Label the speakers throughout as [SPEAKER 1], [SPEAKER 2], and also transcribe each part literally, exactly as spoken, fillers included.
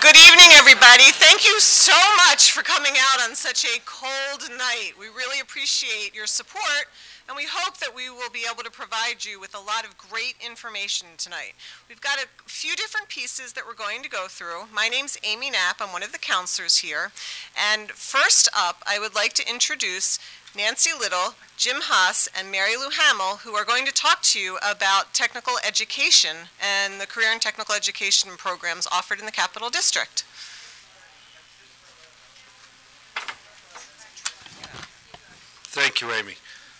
[SPEAKER 1] Good evening, everybody. Thank you so much for coming out on such a cold night. We really appreciate your support, and we hope that we will be able to provide you with a lot of great information tonight. We've got a few different pieces that we're going to go through. My name's Amy Knapp. I'm one of the counselors here. And first up, I would like to introduce Nancy Little, Jim Haas, and Mary Lou Hamill, who are going to talk to you about technical education and the career and technical education programs offered in the Capital District.
[SPEAKER 2] Thank you, Amy.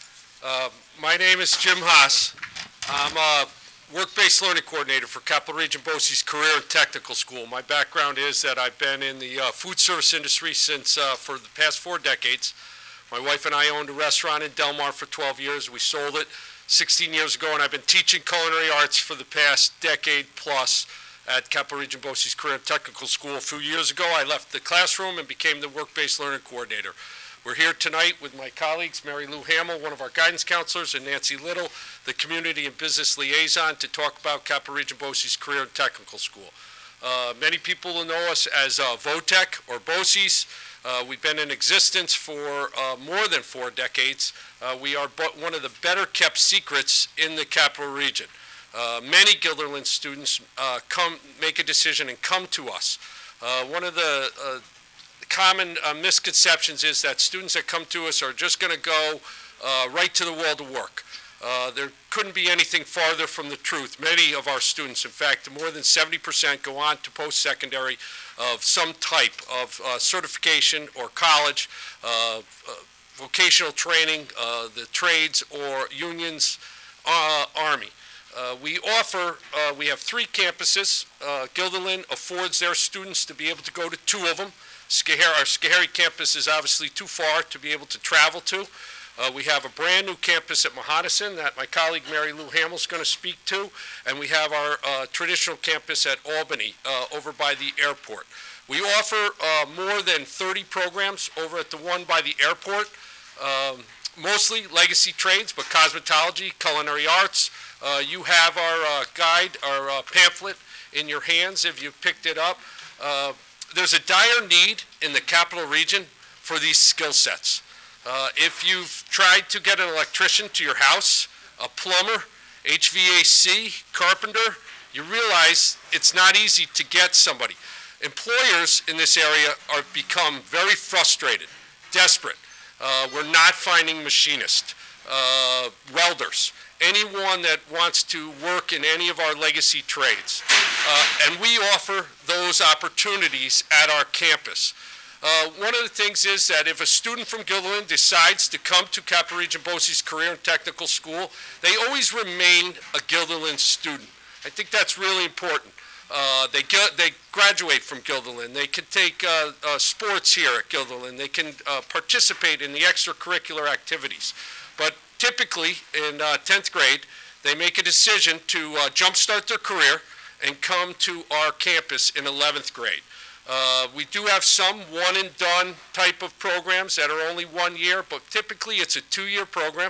[SPEAKER 2] Uh, my name is Jim Haas. I'm a work-based learning coordinator for Capital Region BOCES Career and Technical School. My background is that I've been in the uh, food service industry since uh, for the past four decades. My wife and I owned a restaurant in Del Mar for twelve years. We sold it sixteen years ago, and I've been teaching culinary arts for the past decade plus at Capital Region BOCES Career and Technical School. A few years ago, I left the classroom and became the work-based learning coordinator. We're here tonight with my colleagues, Mary Lou Hamill, one of our guidance counselors, and Nancy Little, the community and business liaison, to talk about Capital Region BOCES Career and Technical School. Uh, many people will know us as uh, VOTEC or BOCES. Uh, we've been in existence for uh, more than four decades. Uh, we are but one of the better kept secrets in the Capital Region. Uh, many Guilderland students uh, come, make a decision and come to us. Uh, one of the uh, common uh, misconceptions is that students that come to us are just going to go uh, right to the world of work. Uh, there couldn't be anything farther from the truth. Many of our students, in fact, more than seventy percent go on to post-secondary of some type of uh, certification or college, uh, uh, vocational training, uh, the trades or unions, uh, Army. Uh, we offer, uh, we have three campuses. Uh, Guilderland affords their students to be able to go to two of them. Schoharie, our Schoharie campus is obviously too far to be able to travel to. Uh, we have a brand new campus at Mohonasen that my colleague Mary Lou Hamill is going to speak to, and we have our uh, traditional campus at Albany uh, over by the airport. We offer uh, more than thirty programs over at the one by the airport, um, mostly legacy trades, but cosmetology, culinary arts. Uh, you have our uh, guide, our uh, pamphlet in your hands if you've picked it up. Uh, there's a dire need in the Capital Region for these skill sets. Uh, if you've tried to get an electrician to your house, a plumber, H V A C, carpenter, you realize it's not easy to get somebody. Employers in this area are become very frustrated, desperate. Uh, we're not finding machinists, uh, welders, anyone that wants to work in any of our legacy trades. Uh, and we offer those opportunities at our campus. Uh, one of the things is that if a student from Guilderland decides to come to Capital Region BOCES Career and Technical School, they always remain a Guilderland student. I think that's really important. Uh, they, get, they graduate from Guilderland. They can take uh, uh, sports here at Guilderland. They can uh, participate in the extracurricular activities. But typically in uh, tenth grade, they make a decision to uh, jumpstart their career and come to our campus in eleventh grade. Uh, we do have some one and done type of programs that are only one year, but typically it's a two-year program.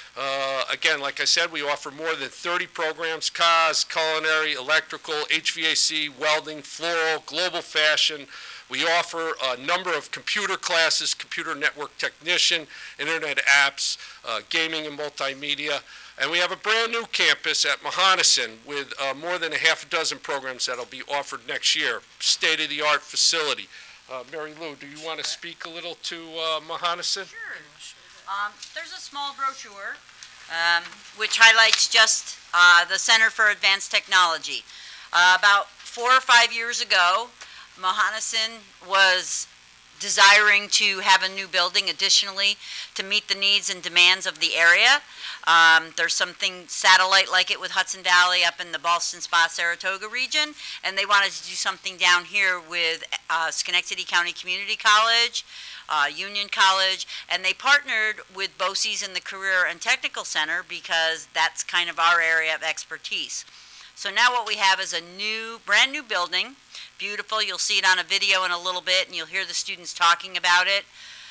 [SPEAKER 2] Uh, again, like I said, we offer more than thirty programs: cos, culinary, electrical, H V A C, welding, floral, global fashion. We offer a number of computer classes: computer network technician, internet apps, uh, gaming and multimedia. And we have a brand new campus at Mohonasen with uh, more than a half a dozen programs that will be offered next year. State-of-the-art facility. Uh, Mary Lou, do you want to speak a little to uh, Mohonasen?
[SPEAKER 3] Sure. Um, there's a small brochure um, which highlights just uh, the Center for Advanced Technology. Uh, about four or five years ago, Mohonasen was desiring to have a new building additionally to meet the needs and demands of the area. Um, there's something satellite like it with Hudson Valley up in the Ballston Spa Saratoga region, and they wanted to do something down here with uh, Schenectady County Community College, uh, Union College, and they partnered with BOCES and the Career and Technical Center because that's kind of our area of expertise. So now what we have is a new, brand new building. Beautiful. You'll see it on a video in a little bit, and you'll hear the students talking about it.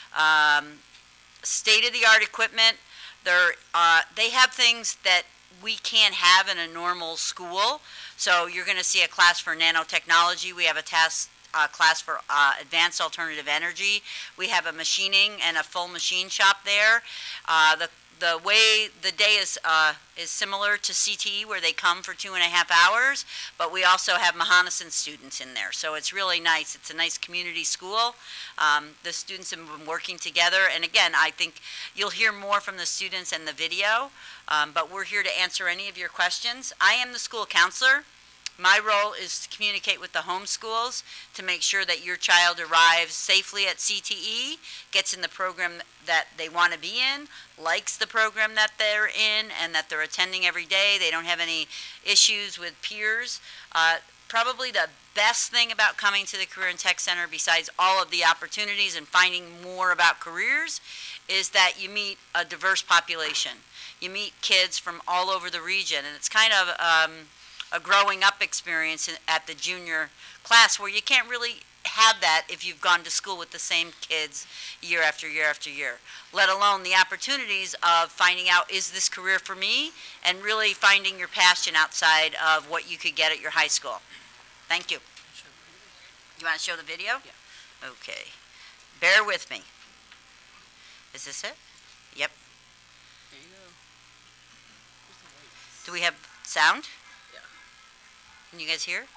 [SPEAKER 3] Um, state-of-the-art equipment. They're, uh, they have things that we can't have in a normal school. So you're going to see a class for nanotechnology. We have a task uh, class for uh, advanced alternative energy. We have a machining and a full machine shop there. Uh, the The way the day is uh, is similar to C T E, where they come for two and a half hours, but we also have Mohonasen students in there, so it's really nice. It's a nice community school. Um, the students have been working together, and again, I think you'll hear more from the students in the video, um, but we're here to answer any of your questions. I am the school counselor. My role is to communicate with the home schools to make sure that your child arrives safely at C T E, gets in the program that they want to be in, likes the program that they're in, and that they're attending every day. They don't have any issues with peers. Uh, probably the best thing about coming to the Career and Tech Center, besides all of the opportunities and finding more about careers, is that you meet a diverse population. You meet kids from all over the region, and it's kind of um, a growing up experience in, at the junior class, where you can't really have that if you've gone to school with the same kids year after year after year, let alone the opportunities of finding out, is this career for me, and really finding your passion outside of what you could get at your high school. Thank you. Do you want to show the video? Yeah. Okay. Bear with me. Is this it? Yep.
[SPEAKER 4] There you go.
[SPEAKER 3] Do we have sound?
[SPEAKER 4] Yeah.
[SPEAKER 3] Can you guys hear?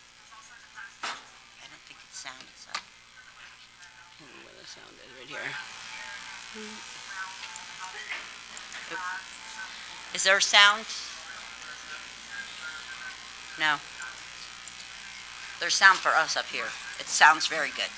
[SPEAKER 3] I don't think it's sound. It's up.
[SPEAKER 4] I don't know where the sound is right here.
[SPEAKER 3] Is there sound? No. There's sound for us up here. It sounds very good.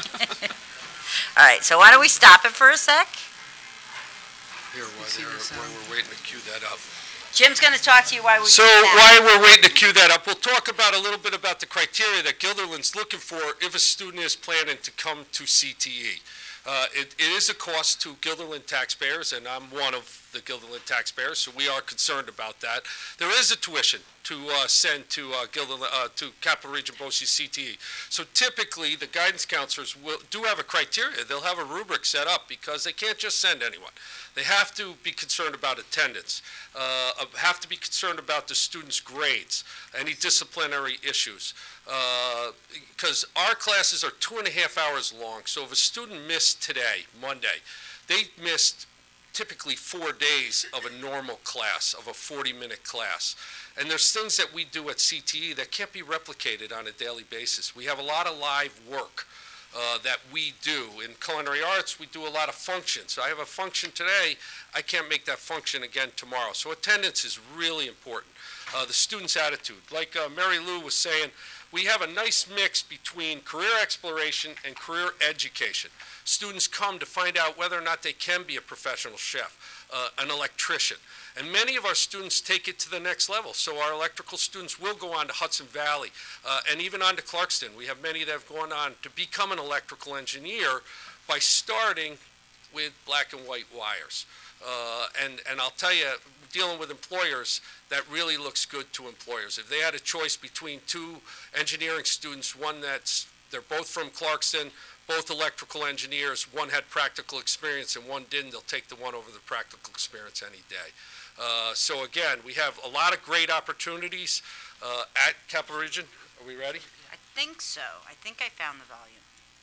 [SPEAKER 3] All right, so why don't we stop it for a sec?
[SPEAKER 2] Here, while,
[SPEAKER 4] see
[SPEAKER 2] they're-
[SPEAKER 4] the
[SPEAKER 2] while
[SPEAKER 4] sound.
[SPEAKER 2] we're waiting to cue that up.
[SPEAKER 3] Jim's going to talk to you while we
[SPEAKER 2] So
[SPEAKER 3] do that.
[SPEAKER 2] while we're waiting to cue that up, we'll talk about a little bit about the criteria that Guilderland's looking for if a student is planning to come to C T E. Uh, it, it is a cost to Guilderland taxpayers, and I'm one of the Guilderland taxpayers, so we are concerned about that. There is a tuition to uh, send to uh, Guilderland, uh, to Capital Region BOCES C T E. So typically, the guidance counselors will, do have a criteria. They'll have a rubric set up because they can't just send anyone. They have to be concerned about attendance, uh, have to be concerned about the students' grades, any disciplinary issues. Because uh, our classes are two and a half hours long, so if a student missed today, Monday, they missed typically four days of a normal class, of a forty minute class. And there's things that we do at C T E that can't be replicated on a daily basis. We have a lot of live work uh, that we do. In culinary arts, we do a lot of functions. I have a function today, I can't make that function again tomorrow. So attendance is really important. Uh, the student's attitude. Like uh, Mary Lou was saying, we have a nice mix between career exploration and career education. Students come to find out whether or not they can be a professional chef, uh, an electrician. And many of our students take it to the next level. So our electrical students will go on to Hudson Valley uh, and even on to Clarkston. We have many that have gone on to become an electrical engineer by starting with black and white wires. Uh, and, and I'll tell you, dealing with employers, that really looks good to employers. If they had a choice between two engineering students, one that's, they're both from Clarkston, both electrical engineers, one had practical experience and one didn't, they'll take the one over the practical experience any day. Uh, so again, we have a lot of great opportunities uh, at Capital Region. Are we ready?
[SPEAKER 3] I think so. I think I found the volume.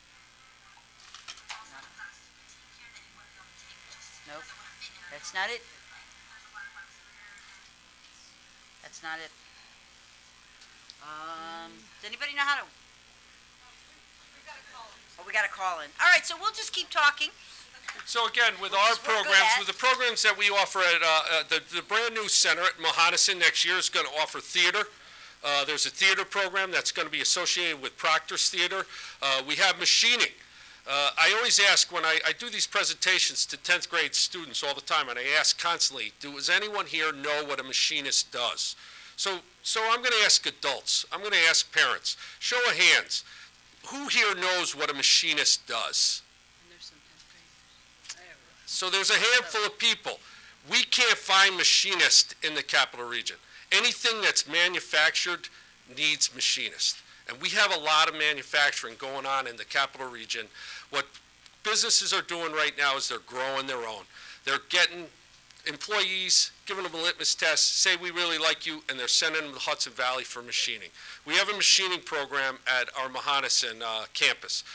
[SPEAKER 3] Nope. That's not it. That's not it. Um, does anybody know how to? Oh, we got to call in. All right, so we'll just keep talking.
[SPEAKER 2] So again, with
[SPEAKER 3] Which
[SPEAKER 2] our
[SPEAKER 3] is we're good
[SPEAKER 2] programs,
[SPEAKER 3] at.
[SPEAKER 2] with the programs that we offer at uh, uh, the, the brand new center at Mohonasen next year is going to offer theater. Uh, there's a theater program that's going to be associated with Proctor's Theater. Uh, we have machining. Uh, I always ask when I, I do these presentations to tenth grade students all the time, and I ask constantly, does anyone here know what a machinist does? So, so I'm going to ask adults. I'm going to ask parents. Show of hands. Who here knows what a machinist does? So there's a handful of people. We can't find machinists in the Capital Region. Anything that's manufactured needs machinists. And we have a lot of manufacturing going on in the Capital Region. What businesses are doing right now is they're growing their own. They're getting employees, giving them a litmus test, say we really like you, and they're sending them to Hudson Valley for machining. We have a machining program at our Mohonasen uh, campus.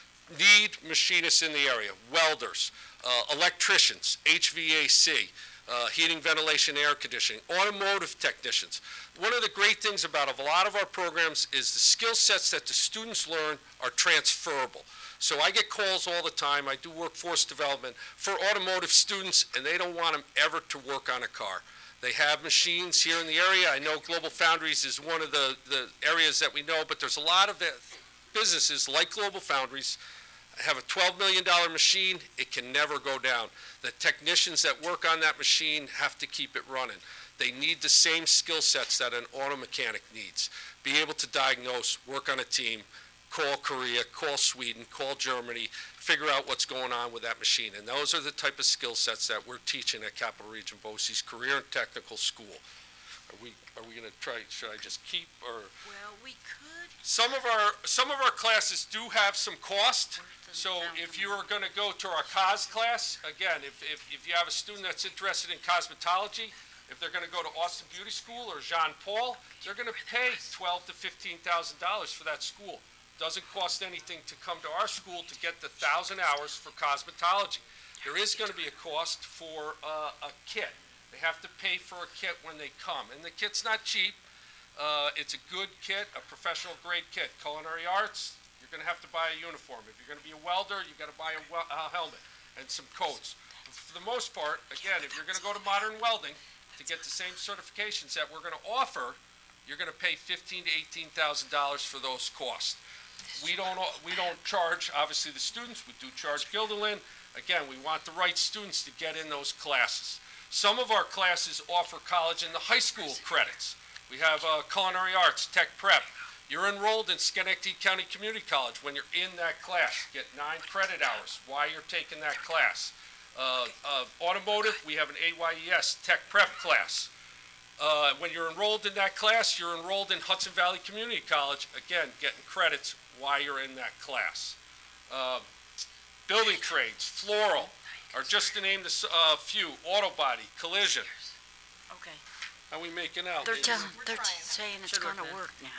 [SPEAKER 2] Need machinists in the area, welders, uh, electricians, H V A C, uh, heating, ventilation, air conditioning, automotive technicians. One of the great things about a lot of our programs is the skill sets that the students learn are transferable. So I get calls all the time. I do workforce development for automotive students, and they don't want them ever to work on a car. They have machines here in the area. I know Global Foundries is one of the, the areas that we know, but there's a lot of businesses like Global Foundries have a twelve million dollar machine. It can never go down. The technicians that work on that machine have to keep it running. They need the same skill sets that an auto mechanic needs. Be able to diagnose, work on a team, call Korea, call Sweden, call Germany, figure out what's going on with that machine. And those are the type of skill sets that we're teaching at Capital Region BOCES Career and Technical School. Are we, are we gonna try, should I just keep, or?
[SPEAKER 3] Well, we could.
[SPEAKER 2] Some of our, some of our classes do have some cost. So if you are gonna go to our cos class, again, if, if, if you have a student that's interested in cosmetology, if they're gonna go to Austin Beauty School or Jean Paul, they're gonna pay twelve to fifteen thousand dollars for that school. Doesn't cost anything to come to our school to get the thousand hours for cosmetology. There is going to be a cost for uh, a kit. They have to pay for a kit when they come, and the kit's not cheap. Uh, it's a good kit, a professional grade kit. Culinary arts, you're going to have to buy a uniform. If you're going to be a welder, you've got to buy a, wel a helmet and some coats. For the most part, again, if you're going to go to modern welding to get the same certifications that we're going to offer, you're going to pay fifteen to eighteen thousand dollars for those costs. We don't, we don't charge, obviously, the students. We do charge Guilderland. Again, we want the right students to get in those classes. Some of our classes offer college and the high school credits. We have uh, culinary arts, tech prep. You're enrolled in Schenectady County Community College. When you're in that class, get nine credit hours while you're taking that class. Uh, uh, automotive, we have an A Y E S tech prep class. Uh, when you're enrolled in that class, you're enrolled in Hudson Valley Community College, again, getting credits while you're in that class. Uh, building trades, floral, or just to name a uh, few, auto body, collision.
[SPEAKER 3] Okay.
[SPEAKER 2] How are we making out?
[SPEAKER 3] They're
[SPEAKER 2] ladies?
[SPEAKER 3] telling,
[SPEAKER 1] We're
[SPEAKER 3] they're
[SPEAKER 1] trying.
[SPEAKER 3] saying it's
[SPEAKER 4] Should work
[SPEAKER 3] gonna
[SPEAKER 4] now.
[SPEAKER 3] work now.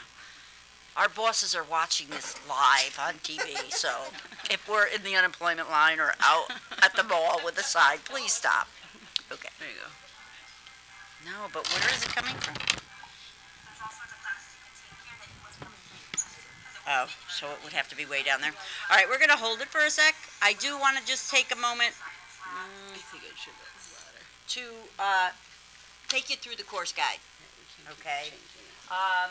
[SPEAKER 3] Our bosses are watching this live on T V, so if we're in the unemployment line or out at the mall with a sign, please stop. Okay.
[SPEAKER 4] There you go.
[SPEAKER 3] No, but where is it coming from? Oh, so it would have to be way down there. All right, we're gonna hold it for a sec. I do wanna just take a moment
[SPEAKER 4] I think it should look louder.
[SPEAKER 3] to, uh, take you through the course guide.
[SPEAKER 4] Yeah, we can't
[SPEAKER 3] Okay.
[SPEAKER 4] keep changing it.
[SPEAKER 3] Um,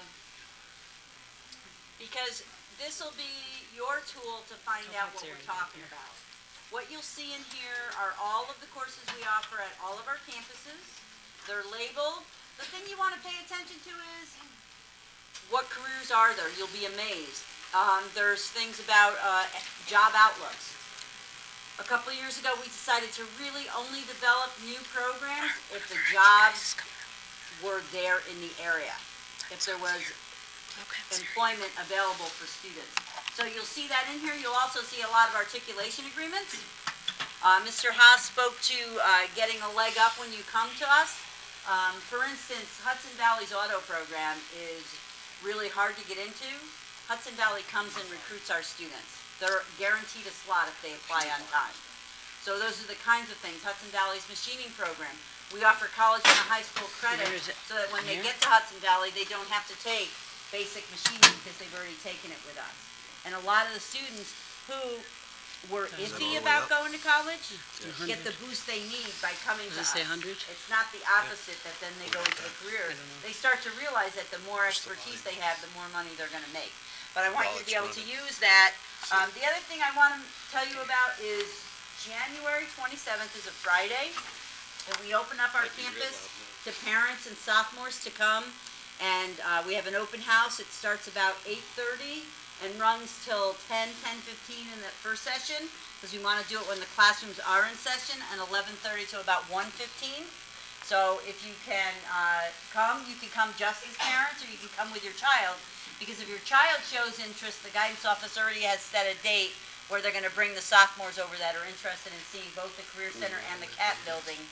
[SPEAKER 3] because this'll be your tool to find out what we're talking about. What you'll see in here are all of the courses we offer at all of our campuses. They're labeled. The thing you want to pay attention to is what careers are there. You'll be amazed. Um, there's things about uh, job outlooks. A couple of years ago, we decided to really only develop new programs if the jobs were there in the area. If there was employment available for students. So you'll see that in here. You'll also see a lot of articulation agreements. Uh, Mister Haas spoke to uh, getting a leg up when you come to us. Um, for instance, Hudson Valley's auto program is really hard to get into. Hudson Valley comes and recruits our students. They're guaranteed a slot if they apply on time. So those are the kinds of things. Hudson Valley's machining program. We offer college and a high school credit
[SPEAKER 4] Where is it?
[SPEAKER 3] so that when they
[SPEAKER 4] Here?
[SPEAKER 3] get to Hudson Valley, they don't have to take basic machining because they've already taken it with us. And a lot of the students who were
[SPEAKER 2] Is that
[SPEAKER 3] iffy
[SPEAKER 2] all the way
[SPEAKER 3] about
[SPEAKER 2] up?
[SPEAKER 3] going to college
[SPEAKER 4] a
[SPEAKER 3] get the boost they need by coming to
[SPEAKER 4] Does
[SPEAKER 3] us.
[SPEAKER 4] it say one hundred?
[SPEAKER 3] It's not the opposite that then they go into a career. They start to realize that the more expertise they have, the more money they're gonna make. But I want you to be able to use that. Um, the other thing I wanna tell you about is January twenty-seventh is a Friday, and we open up our campus to parents and sophomores to come. And, uh, we have an open house. It starts about eight thirty and runs till ten, ten fifteen in the first session, because we want to do it when the classrooms are in session, and eleven thirty to about one fifteen. So if you can uh, come, you can come just as parents, or you can come with your child, because if your child shows interest, the guidance office already has set a date where they're going to bring the sophomores over that are interested in seeing both the Career Center and the C A T building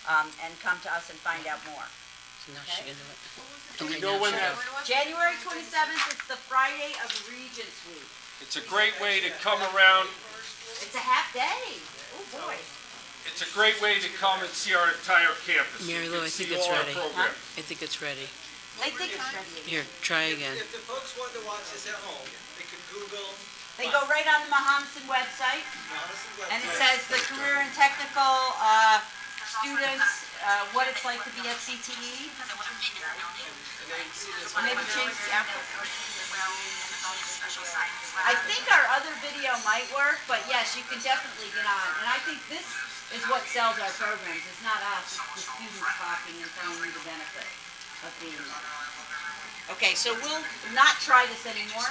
[SPEAKER 3] um, and come to us and find out more.
[SPEAKER 4] Now she can do it.
[SPEAKER 2] Do we
[SPEAKER 4] Okay,
[SPEAKER 2] know
[SPEAKER 4] now
[SPEAKER 2] when
[SPEAKER 4] she
[SPEAKER 2] that,
[SPEAKER 4] does.
[SPEAKER 3] January twenty-seventh, it's the Friday of Regents Week.
[SPEAKER 2] it's a great way to come around,
[SPEAKER 3] It's a half day. Oh, boy.
[SPEAKER 2] it's a great way to come and see our entire campus. You
[SPEAKER 4] Mary Lou,
[SPEAKER 2] can
[SPEAKER 4] I think
[SPEAKER 2] see
[SPEAKER 4] it's
[SPEAKER 2] all our
[SPEAKER 4] ready.
[SPEAKER 2] programs.
[SPEAKER 4] I think it's ready.
[SPEAKER 3] I think it's ready.
[SPEAKER 4] Here, try again.
[SPEAKER 5] If the folks want to watch this at home, they could Google
[SPEAKER 3] They go right on the Mohammedan website,
[SPEAKER 5] Madison
[SPEAKER 3] and it
[SPEAKER 5] website.
[SPEAKER 3] says the career and technical uh, students, uh, what it's like to be at C T E.
[SPEAKER 5] And then see this
[SPEAKER 3] Maybe change the output. I think our other video might work, but yes, you can definitely get on. And I think this is what sells our programs. It's not us, it's the students talking and telling you the benefit of being there. Okay, so we'll not try this anymore.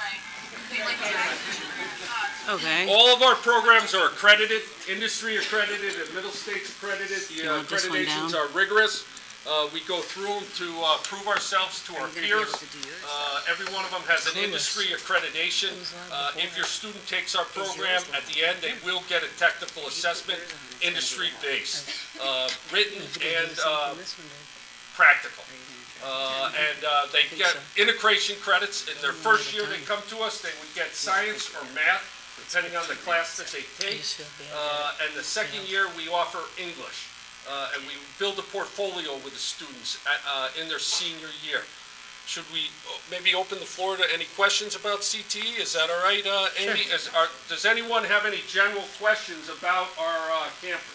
[SPEAKER 4] Okay.
[SPEAKER 2] All of our programs are accredited, industry accredited, and Middle States accredited.
[SPEAKER 4] You
[SPEAKER 2] The uh,
[SPEAKER 4] want this one
[SPEAKER 2] accreditations
[SPEAKER 4] down?
[SPEAKER 2] are rigorous. Uh, We go through them to uh, prove ourselves to our
[SPEAKER 4] Are you gonna be able
[SPEAKER 2] peers.
[SPEAKER 4] to do yours?
[SPEAKER 2] Uh, Every one of them has an
[SPEAKER 4] Clueless.
[SPEAKER 2] industry accreditation.
[SPEAKER 4] Who's on
[SPEAKER 2] Uh,
[SPEAKER 4] before
[SPEAKER 2] If your student takes our
[SPEAKER 4] yours
[SPEAKER 2] program,
[SPEAKER 4] on
[SPEAKER 2] at the end, they will get a technical assessment, industry-based, uh, written and uh,
[SPEAKER 4] This one did.
[SPEAKER 2] practical. Uh, And uh, they
[SPEAKER 4] think
[SPEAKER 2] get
[SPEAKER 4] so.
[SPEAKER 2] integration credits. In their
[SPEAKER 4] One
[SPEAKER 2] first
[SPEAKER 4] at a
[SPEAKER 2] year they
[SPEAKER 4] time.
[SPEAKER 2] come to us, they would get science or math, depending on the class that they
[SPEAKER 4] I
[SPEAKER 2] take.
[SPEAKER 4] just feel bad.
[SPEAKER 2] Uh, And the second year, we offer English. Uh, And we build a portfolio with the students at, uh, in their senior year. Should we uh, maybe open the floor to any questions about C T E? Is that all right, uh, Amy? Is- are- Does anyone have any general questions about our uh, campus?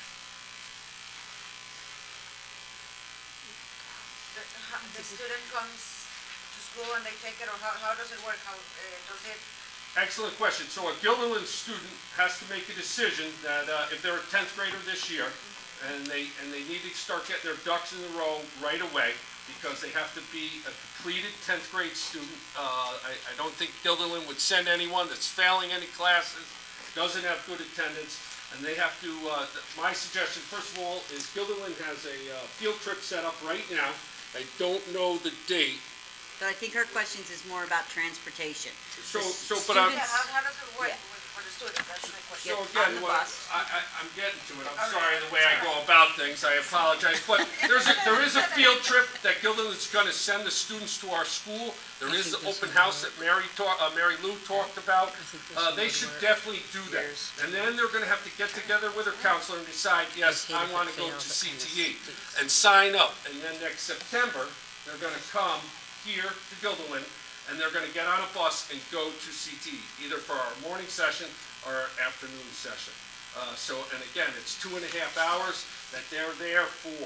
[SPEAKER 6] The how- the student comes to school and they take it, or how, how does it work? How, uh, does it,
[SPEAKER 2] Excellent question. So a Gilderland student has to make a decision that uh, if they're a tenth grader this year, and they, and they need to start getting their ducks in a row right away, because they have to be a completed tenth grade student. Uh, I, I don't think Gilderland would send anyone that's failing any classes, doesn't have good attendance, and they have to, uh, th- my suggestion, first of all, is Gilderland has a uh, field trip set up right now. I don't know the date,
[SPEAKER 3] But I think her questions is more about transportation.
[SPEAKER 2] so,
[SPEAKER 3] The
[SPEAKER 2] so, but I'm,
[SPEAKER 6] yeah, how, how does it work
[SPEAKER 3] Yeah.
[SPEAKER 6] with- for the student? That's my question.
[SPEAKER 2] so
[SPEAKER 3] Yeah, on
[SPEAKER 2] again,
[SPEAKER 3] the
[SPEAKER 2] what,
[SPEAKER 3] bus.
[SPEAKER 2] I, I, I'm getting to it, I'm sorry the way I go about things, I apologize, but there's a, there is a field trip that Gilderland's gonna send the students to our school. There
[SPEAKER 4] I
[SPEAKER 2] is the
[SPEAKER 4] think this
[SPEAKER 2] open
[SPEAKER 4] one
[SPEAKER 2] house that Mary talk, uh, Mary Lou talked about.
[SPEAKER 4] think this
[SPEAKER 2] Uh,
[SPEAKER 4] one
[SPEAKER 2] they
[SPEAKER 4] would
[SPEAKER 2] should
[SPEAKER 4] work.
[SPEAKER 2] definitely do that.
[SPEAKER 4] Yours.
[SPEAKER 2] And then they're gonna have to get together with their counselor and decide, yes,
[SPEAKER 4] hate
[SPEAKER 2] I
[SPEAKER 4] if it
[SPEAKER 2] wanna go
[SPEAKER 4] fails,
[SPEAKER 2] to
[SPEAKER 4] it
[SPEAKER 2] C
[SPEAKER 4] kinda
[SPEAKER 2] T E,
[SPEAKER 4] stinks.
[SPEAKER 2] and sign up. And then next September, they're gonna come here to Gilderland, and they're gonna get on a bus and go to C T E, either for our morning session or our afternoon session. Uh, so, and again, it's two and a half hours that they're there for.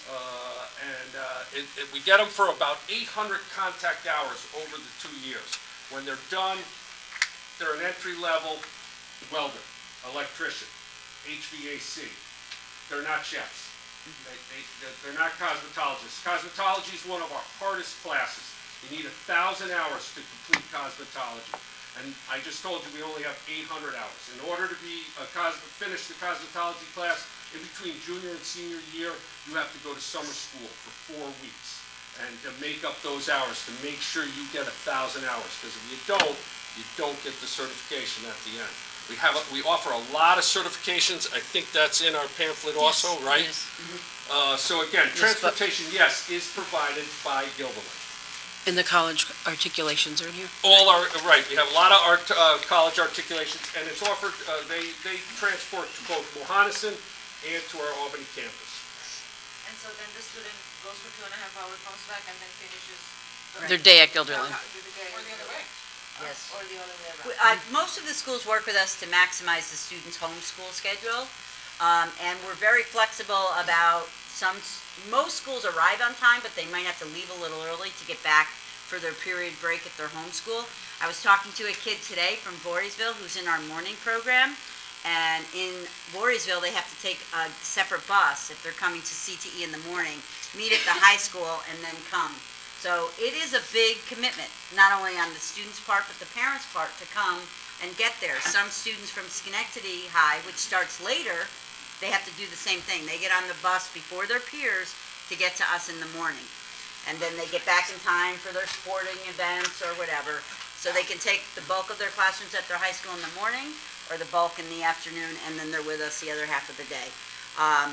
[SPEAKER 2] Uh, and, uh, it, it, we get them for about eight hundred contact hours over the two years. When they're done, they're an entry-level welder, electrician, H V A C. They're not chefs. They, they, they're- they're not cosmetologists. Cosmetology is one of our hardest classes. You need a thousand hours to complete cosmetology. And I just told you, we only have eight hundred hours. In order to be a cos, finish the cosmetology class, in between junior and senior year, you have to go to summer school for four weeks. And to make up those hours, to make sure you get a thousand hours, because if you don't, you don't get the certification at the end. We have, a- we offer a lot of certifications. I think that's in our pamphlet also, right?
[SPEAKER 4] Yes.
[SPEAKER 2] Uh, so again,
[SPEAKER 4] Yes, but-
[SPEAKER 2] transportation, yes, is provided by Gilderland.
[SPEAKER 4] And the college articulations are in here?
[SPEAKER 2] All our, right, we have a lot of art, uh, college articulations, and it's offered, uh, they, they transport to both Mohonasen and to our Albany campus.
[SPEAKER 6] And so then the student goes for two and a half hours, comes back, and then finishes. the-
[SPEAKER 4] Their day at
[SPEAKER 6] How-
[SPEAKER 4] Gilderland.
[SPEAKER 6] how- the day-
[SPEAKER 5] Or the other way.
[SPEAKER 3] Yes.
[SPEAKER 6] Or the other way
[SPEAKER 3] We-
[SPEAKER 6] around.
[SPEAKER 3] uh, Most of the schools work with us to maximize the students' homeschool schedule, um, and we're very flexible about some, s- most schools arrive on time, but they might have to leave a little early to get back for their period break at their homeschool. I was talking to a kid today from Voorheesville who's in our morning program, and in Voorheesville, they have to take a separate bus if they're coming to C T E in the morning, meet at the high school, and then come. So it is a big commitment, not only on the students' part, but the parents' part to come and get there. Some students from Schenectady High, which starts later, they have to do the same thing. They get on the bus before their peers to get to us in the morning. And then they get back in time for their sporting events or whatever. So they can take the bulk of their classrooms at their high school in the morning, or the bulk in the afternoon, and then they're with us the other half of the day. Um,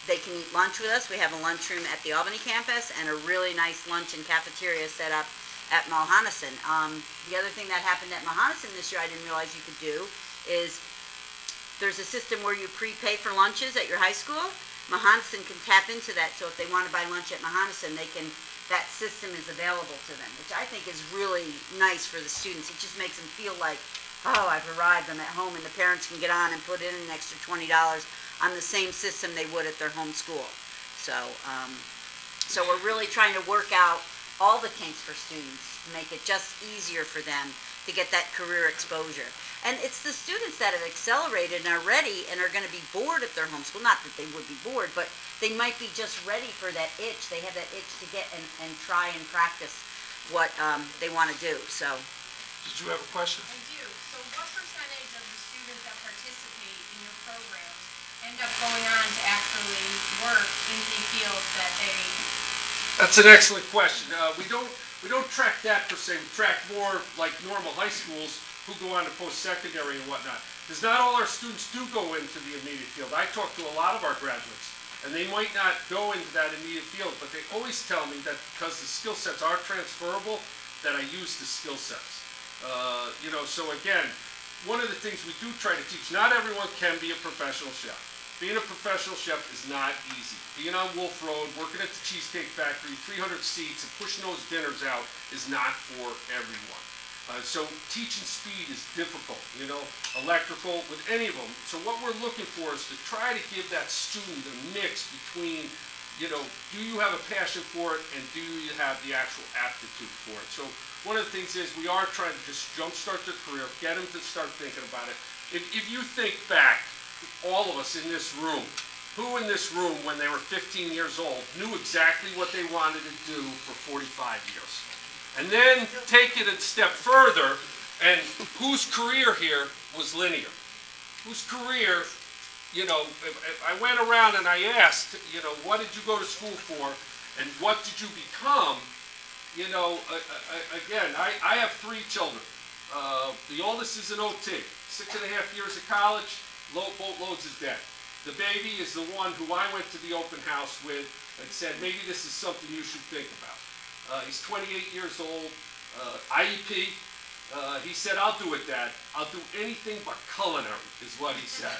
[SPEAKER 3] they can eat lunch with us. We have a lunchroom at the Albany campus and a really nice lunch and cafeteria set up at Mohonasen. Um, the other thing that happened at Mohonasen this year I didn't realize you could do is there's a system where you prepay for lunches at your high school. Mohonasen can tap into that, so if they want to buy lunch at Mohonasen, they can, that system is available to them, which I think is really nice for the students. It just makes them feel like, oh, I've arrived, I'm at home, and the parents can get on and put in an extra twenty dollars on the same system they would at their home school. So, um, so we're really trying to work out all the kinks for students to make it just easier for them to get that career exposure. And it's the students that have accelerated and are ready and are going to be bored at their home school. Not that they would be bored, but they might be just ready for that itch. They have that itch to get and, and try and practice what um, they want to do. So,
[SPEAKER 2] Did you have a question?
[SPEAKER 7] I do. So what percentage of the students that participate in your programs end up going on to actually work in the fields that they...
[SPEAKER 2] That's an excellent question. Uh, we don't we don't track that per se. We track more like normal high schools who go on to post-secondary and whatnot. Because not all our students do go into the immediate field. I talk to a lot of our graduates, and they might not go into that immediate field, but they always tell me that because the skill sets are transferable, that I use the skill sets. Uh, you know, so again, one of the things we do try to teach, not everyone can be a professional chef. Being a professional chef is not easy. Being on Wolf Road, working at the Cheesecake Factory, three hundred seats, and pushing those dinners out is not for everyone. Uh, so teaching speed is difficult, you know, electrical, with any of them. So what we're looking for is to try to give that student a mix between, you know, do you have a passion for it and do you have the actual aptitude for it? So one of the things is we are trying to just jumpstart their career, get them to start thinking about it. If, if you think back, all of us in this room, who in this room when they were fifteen years old knew exactly what they wanted to do for forty-five years? And then take it a step further, and whose career here was linear? Whose career, you know, if, if I went around and I asked, you know, what did you go to school for, and what did you become? You know, uh, uh, again, I, I have three children. Uh, the oldest is an O T, six and a half years of college, load, boatloads of debt. The baby is the one who I went to the open house with and said, maybe this is something you should think about. Uh, he's twenty-eight years old, uh, I E P. Uh, he said, I'll do it, Dad. I'll do anything but culinary, is what he said.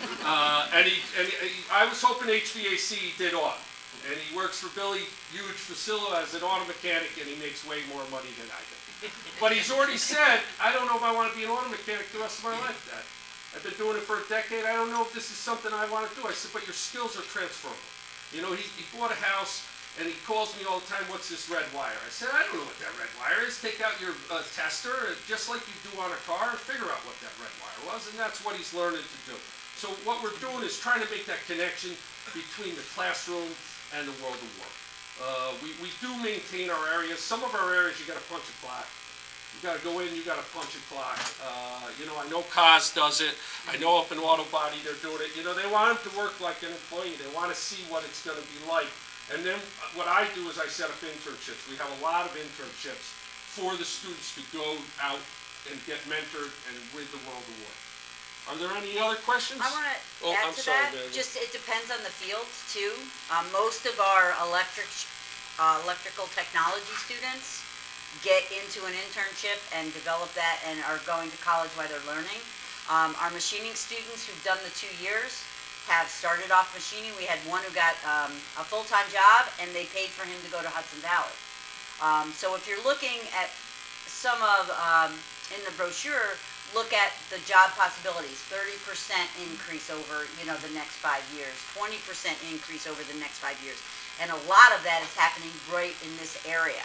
[SPEAKER 2] uh, and he, and he, I was hoping H V A C did auto. And he works for Billy Huge Facillo as an auto mechanic, and he makes way more money than I do. But he's already said, I don't know if I want to be an auto mechanic the rest of my life, Dad. I've been doing it for a decade. I don't know if this is something I want to do. I said, but your skills are transferable. You know, he, he bought a house. And he calls me all the time, what's this red wire? I said, I don't know what that red wire is. Take out your uh, tester, just like you do on a car, and figure out what that red wire was, and that's what he's learning to do. So what we're doing is trying to make that connection between the classroom and the world of work. Uh, we, we do maintain our areas. Some of our areas, you got to punch a clock. You got to go in, you got to punch a clock. Uh, you know, I know C O S does it. I know up in Auto Body they're doing it. You know, they want them to work like an employee. They want to see what it's going to be like. And then what I do is I set up internships. We have a lot of internships for the students to go out and get mentored and with the world of work. Are there any other questions?
[SPEAKER 3] I want to
[SPEAKER 2] Oh,
[SPEAKER 3] add
[SPEAKER 2] I'm
[SPEAKER 3] to
[SPEAKER 2] sorry,
[SPEAKER 3] that.
[SPEAKER 2] Megan.
[SPEAKER 3] Just it depends on the fields too. Um, most of our electric, uh, electrical technology students get into an internship and develop that and are going to college while they're learning. Um, our machining students who've done the two years have started off machining. We had one who got um, a full-time job and they paid for him to go to Hudson Valley. Um, so if you're looking at some of, um, in the brochure, look at the job possibilities. thirty percent increase over, you know, the next five years, twenty percent increase over the next five years. And a lot of that is happening right in this area.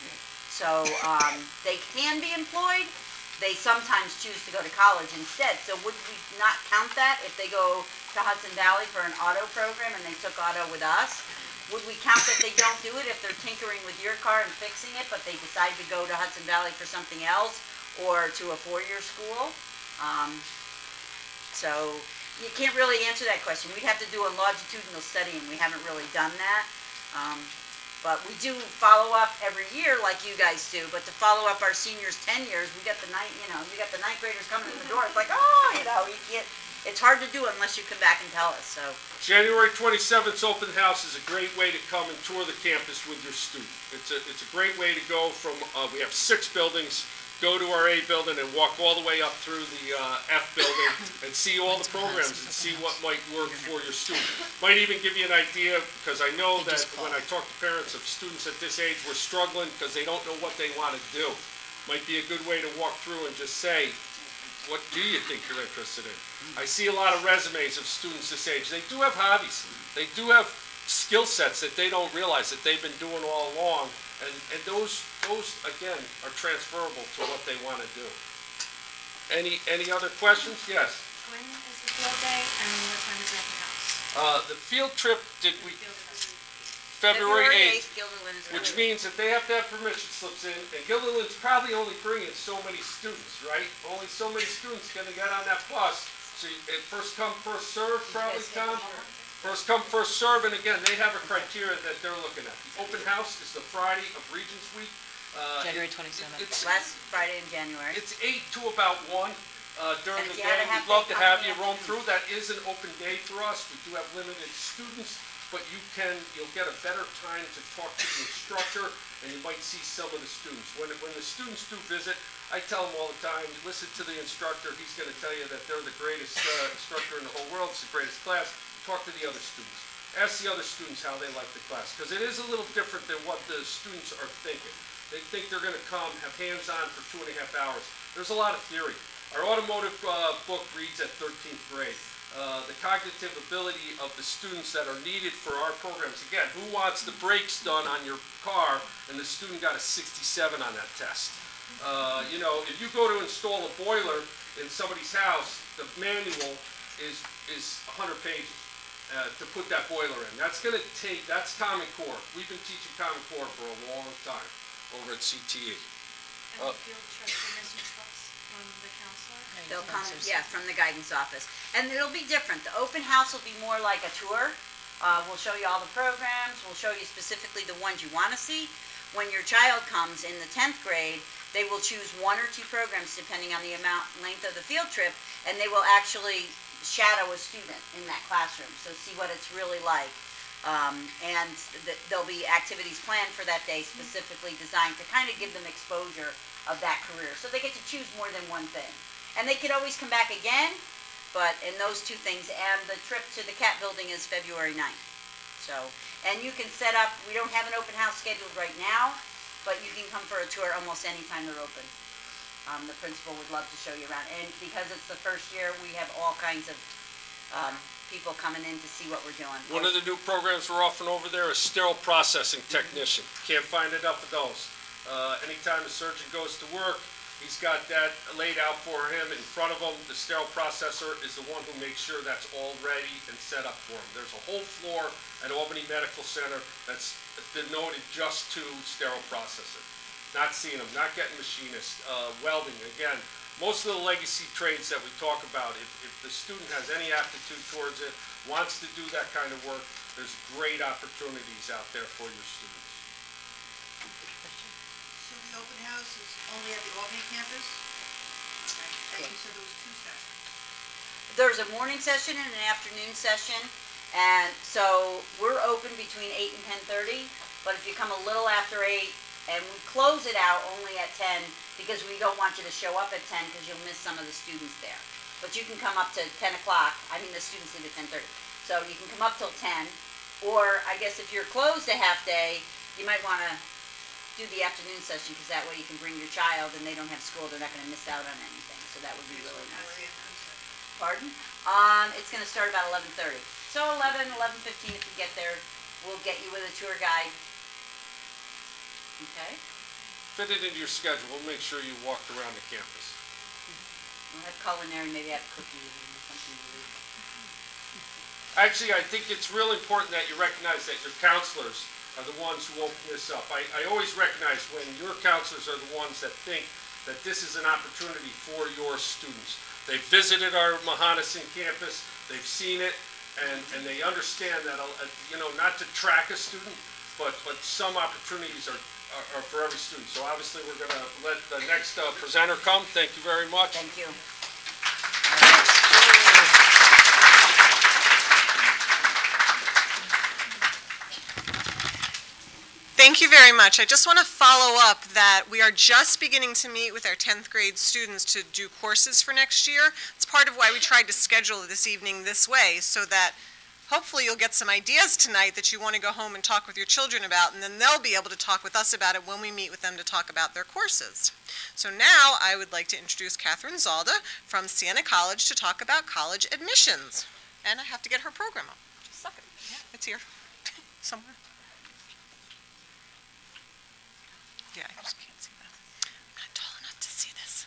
[SPEAKER 3] So um, they can be employed. They sometimes choose to go to college instead. So would we not count that if they go to Hudson Valley for an auto program and they took auto with us? Would we count that they don't do it if they're tinkering with your car and fixing it, but they decide to go to Hudson Valley for something else or to a four-year school? Um, so you can't really answer that question. We'd have to do a longitudinal study, and we haven't really done that. Um, But we do follow up every year like you guys do, but to follow up our seniors' ten years, we got the ninth, you know, we got the ninth graders coming in the door. It's like, oh, you know, you can't, it's hard to do unless you come back and tell us, so.
[SPEAKER 2] January twenty-seventh open house is a great way to come and tour the campus with your student. It's a, it's a great way to go from, uh, we have six buildings, go to our A building and walk all the way up through the uh, F building and see all the programs and see what might work for your student. Might even give you an idea, because I know that when I talk to parents of students at this age, we're struggling because they don't know what they want to do. Might be a good way to walk through and just say, what do you think you're interested in? I see a lot of resumes of students this age. They do have hobbies. They do have skill sets that they don't realize that they've been doing all along. And, and those, those, again, are transferable to what they want to do. Any, any other questions? Yes.
[SPEAKER 7] When is the field day and what time is the open house?
[SPEAKER 2] Uh, the field trip, did we,
[SPEAKER 7] Field day.
[SPEAKER 2] February eighth,
[SPEAKER 3] Gilderland's
[SPEAKER 2] which
[SPEAKER 3] gonna-
[SPEAKER 2] means that they have to have permission slips in, and Gilderland's probably only bringing so many students, right? Only so many students gonna get on that bus. So you, it first come, first serve, probably, Tom? First come, first serve, and again, they have a criteria that they're looking at. The open house is the Friday of Regents Week. Uh,
[SPEAKER 4] January
[SPEAKER 2] it-
[SPEAKER 4] twenty-seventh.
[SPEAKER 2] It's,
[SPEAKER 3] Last Friday in January.
[SPEAKER 2] it's eight to about one, uh, during
[SPEAKER 3] And
[SPEAKER 2] the
[SPEAKER 3] if you had
[SPEAKER 2] day.
[SPEAKER 3] a half
[SPEAKER 2] We'd love
[SPEAKER 3] day,
[SPEAKER 2] to
[SPEAKER 3] come
[SPEAKER 2] have
[SPEAKER 3] in
[SPEAKER 2] you
[SPEAKER 3] the
[SPEAKER 2] roam
[SPEAKER 3] afternoon.
[SPEAKER 2] through. That is an open day for us. We do have limited students, but you can, you'll get a better time to talk to the instructor, and you might see some of the students. When, when the students do visit, I tell them all the time, listen to the instructor. He's gonna tell you that they're the greatest uh, instructor in the whole world. It's the greatest class. Talk to the other students. Ask the other students how they like the class, because it is a little different than what the students are thinking. They think they're gonna come, have hands-on for two and a half hours. There's a lot of theory. Our automotive uh, book reads at thirteenth grade. Uh, the cognitive ability of the students that are needed for our programs. Again, who wants the brakes done on your car and the student got a sixty-seven on that test? Uh, you know, if you go to install a boiler in somebody's house, the manual is, is one hundred pages. Uh, to put that boiler in. That's going to take, that's Common Core. We've been teaching Common Core for a long time over at C T E.
[SPEAKER 7] And the field trip, the message books from the counselor?
[SPEAKER 3] They'll come, yeah, from the guidance office. And it'll be different. The open house will be more like a tour. Uh, we'll show you all the programs. We'll show you specifically the ones you want to see. When your child comes in the tenth grade, they will choose one or two programs depending on the amount, length of the field trip, and they will actually shadow a student in that classroom, so see what it's really like. Um, and th there'll be activities planned for that day specifically designed to kind of give them exposure of that career. So they get to choose more than one thing. And they could always come back again, but in those two things, and the trip to the Cat Building is February ninth. So, and you can set up, we don't have an open house scheduled right now, but you can come for a tour almost any time they're open. Um, the principal would love to show you around. And because it's the first year, we have all kinds of um, people coming in to see what we're doing.
[SPEAKER 2] One of the new programs we're offering over there is sterile processing technician. Can't find enough of those. Uh, anytime a surgeon goes to work, he's got that laid out for him in front of him. The sterile processor is the one who makes sure that's all ready and set up for him. There's a whole floor at Albany Medical Center that's devoted just to sterile processor. Not seeing them, not getting machinists, uh, welding, again, most of the legacy trades that we talk about, if, if the student has any aptitude towards it, wants to do that kind of work, there's great opportunities out there for your students.
[SPEAKER 6] So the open house is only at the Albany campus? Okay, and you said there was two sessions.
[SPEAKER 3] There's a morning session and an afternoon session, and so we're open between eight and ten thirty, but if you come a little after eight, and we close it out only at ten, because we don't want you to show up at ten, because you'll miss some of the students there. But you can come up to ten o'clock, I mean, the students leave at ten thirty, so you can come up till ten, or I guess if you're closed a half day, you might want to do the afternoon session, because that way you can bring your child, and they don't have school, they're not going to miss out on anything, so that would be really nice. Pardon? Um, it's gonna start about eleven thirty. So eleven, eleven fifteen, if you get there, we'll get you with a tour guide. Okay?
[SPEAKER 2] Fit it into your schedule, we'll make sure you walked around the campus.
[SPEAKER 3] We'll have culinary, maybe have cookies or something to eat.
[SPEAKER 2] Actually, I think it's real important that you recognize that your counselors are the ones who open this up. I, I always recognize when your counselors are the ones that think that this is an opportunity for your students. They've visited our Mohonasen campus, they've seen it, and, and they understand that, uh, you know, not to track a student, but, but some opportunities are, are, are for every student. So obviously, we're going to let the next uh, presenter come. Thank you very much.
[SPEAKER 3] Thank you.
[SPEAKER 1] you very much. I just want to follow up that we are just beginning to meet with our tenth grade students to do courses for next year. It's part of why we tried to schedule this evening this way, so that hopefully you'll get some ideas tonight that you want to go home and talk with your children about, and then they'll be able to talk with us about it when we meet with them to talk about their courses. So now I would like to introduce Catherine Zalda from Siena College to talk about college admissions. And I have to get her program up. Just a second. It's here somewhere. Yeah, I just can't see that. I'm not tall enough to see this.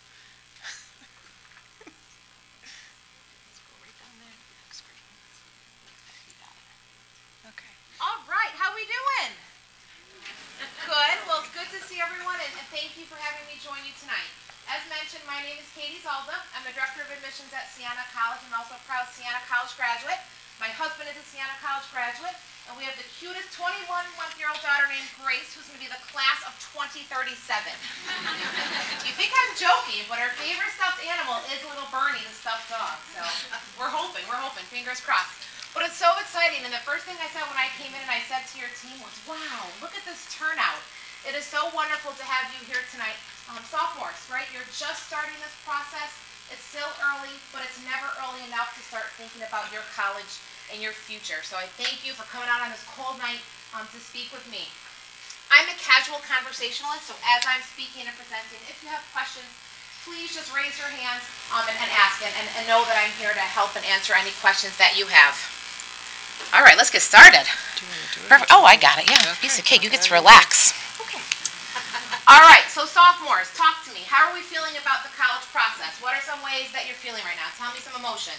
[SPEAKER 1] Let's go right down there. Next screen. You got it. Okay.
[SPEAKER 8] All right, how we doing? Good. Well, it's good to see everyone, and, and thank you for having me join you tonight. As mentioned, my name is Katie Zalda. I'm the Director of Admissions at Siena College and also a proud Siena College graduate. My husband is a Siena College graduate, and we have the cutest twenty-one-month-year-old daughter named Grace, who's going to be the class of twenty thirty-seven. You think I'm joking, but her favorite stuffed animal is little Bernie, the stuffed dog. So we're hoping, we're hoping, fingers crossed. But it's so exciting, and the first thing I said when I came in and I said to your team was, wow, look at this turnout. It is so wonderful to have you here tonight. Um, sophomores, right? You're just starting this process. It's still early, but it's never early enough to start thinking about your college and your future. So I thank you for coming out on this cold night um, to speak with me. I'm a casual conversationalist, so as I'm speaking and presenting, if you have questions, please just raise your hands um, and, and ask, and, and, and know that I'm here to help and answer any questions that you have. All right, let's get started. Perfect. Oh, I got it. Yeah, piece of cake. You get to relax. Okay. All right, so sophomores, talk to me. How are we feeling about the college process? What are some ways that you're feeling right now? Tell me some emotions.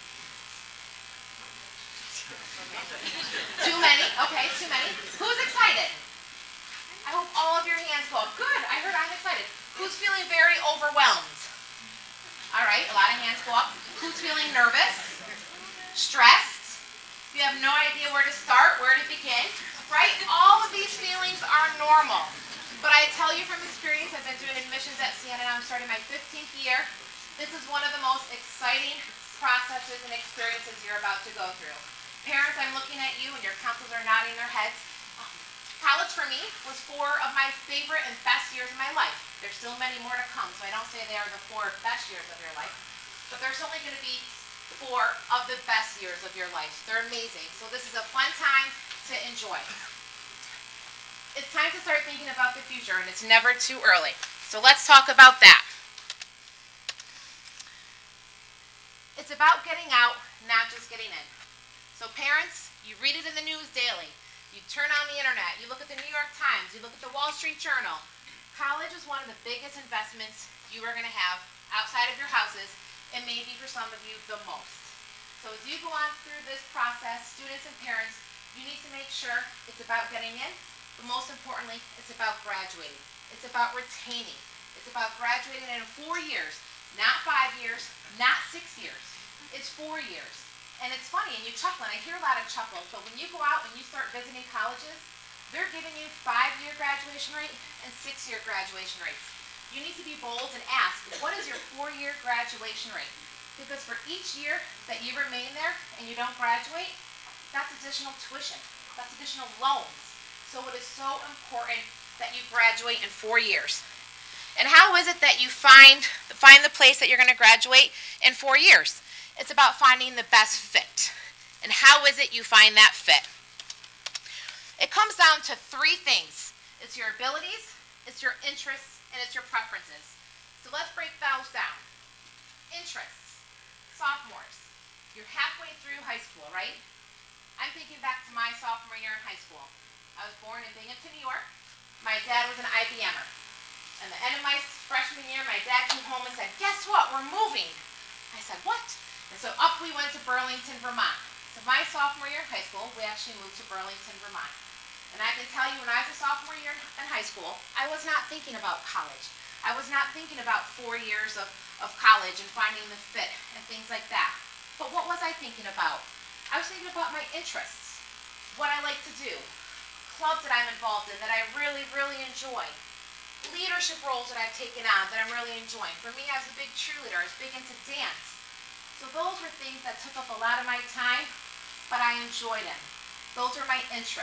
[SPEAKER 8] Too many? Okay, too many. Who's excited? I hope all of your hands go up. Good, I heard I'm excited. Who's feeling very overwhelmed? All right, a lot of hands go up. Who's feeling nervous? Stressed? You have no idea where to start, where to begin, right? All of these feelings are normal. But I tell you from experience, I've been doing admissions at Siena, and I'm starting my fifteenth year. This is one of the most exciting processes and experiences you're about to go through. Parents, I'm looking at you, and your counselors are nodding their heads. College for me was four of my favorite and best years of my life. There's still many more to come, so I don't say they are the four best years of your life, but there's only going to be four of the best years of your life. They're amazing. So this is a fun time to enjoy. It's time to start thinking about the future, and it's never too early. So let's talk about that. It's about getting out, not just getting in. So parents, you read it in the news daily. You turn on the internet, you look at the New York Times, you look at the Wall Street Journal. College is one of the biggest investments you are going to have outside of your houses, and maybe for some of you, the most. So as you go on through this process, students and parents, you need to make sure it's about getting in, but most importantly, it's about graduating. It's about retaining. It's about graduating in four years, not five years, not six years. It's four years. And it's funny, and you chuckle, and I hear a lot of chuckles, but when you go out and you start visiting colleges, they're giving you five-year graduation rate and six-year graduation rates. You need to be bold and ask, what is your four-year graduation rate? Because for each year that you remain there and you don't graduate, that's additional tuition. That's additional loans. So it is so important that you graduate in four years. And how is it that you find, find the place that you're going to graduate in four years? It's about finding the best fit. And how is it you find that fit? It comes down to three things. It's your abilities, it's your interests, and it's your preferences. So let's break those down. Interests. Sophomores. You're halfway through high school, right? I'm thinking back to my sophomore year in high school. I was born in Binghamton, New York. My dad was an I B M er. At the end of my freshman year, my dad came home and said, guess what, we're moving. I said, what? And so up we went to Burlington, Vermont. So my sophomore year in high school, we actually moved to Burlington, Vermont. And I can tell you, when I was a sophomore year in high school, I was not thinking about college. I was not thinking about four years of, of college and finding the fit and things like that. But what was I thinking about? I was thinking about my interests, what I like to do, clubs that I'm involved in that I really, really enjoy, leadership roles that I've taken on that I'm really enjoying. For me, I was a big cheerleader. I was big into dance. So those were things that took up a lot of my time, but I enjoyed them. Those are my interests.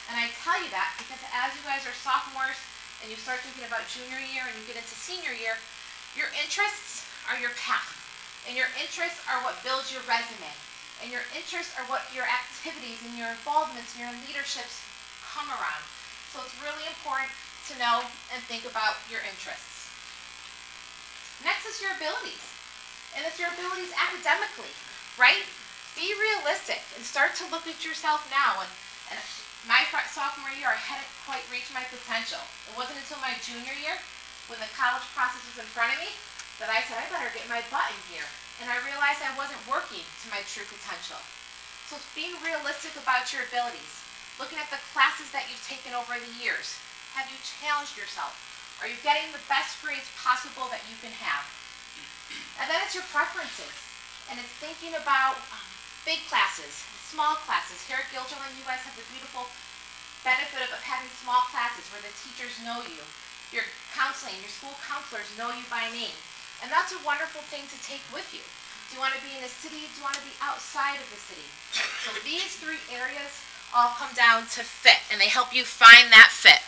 [SPEAKER 8] And I tell you that because as you guys are sophomores and you start thinking about junior year and you get into senior year, your interests are your path. And your interests are what builds your resume. And your interests are what your activities and your involvements and your leaderships come around. So it's really important to know and think about your interests. Next is your abilities. And it's your abilities academically, right? Be realistic and start to look at yourself now. And, and my sophomore year, I hadn't quite reached my potential. It wasn't until my junior year, when the college process was in front of me, that I said, I better get my butt in gear. And I realized I wasn't working to my true potential. So it's being realistic about your abilities. Looking at the classes that you've taken over the years. Have you challenged yourself? Are you getting the best grades possible that you can have? And then it's your preferences. And it's thinking about um, big classes, small classes. Here at Guilderland, you guys have the beautiful benefit of, of having small classes where the teachers know you. Your counseling, your school counselors know you by name. And that's a wonderful thing to take with you. Do you want to be in the city? Do you want to be outside of the city? So these three areas all come down to fit, and they help you find that fit.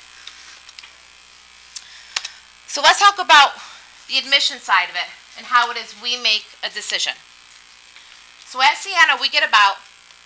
[SPEAKER 8] So let's talk about the admission side of it and how it is we make a decision. So at Siena, we get about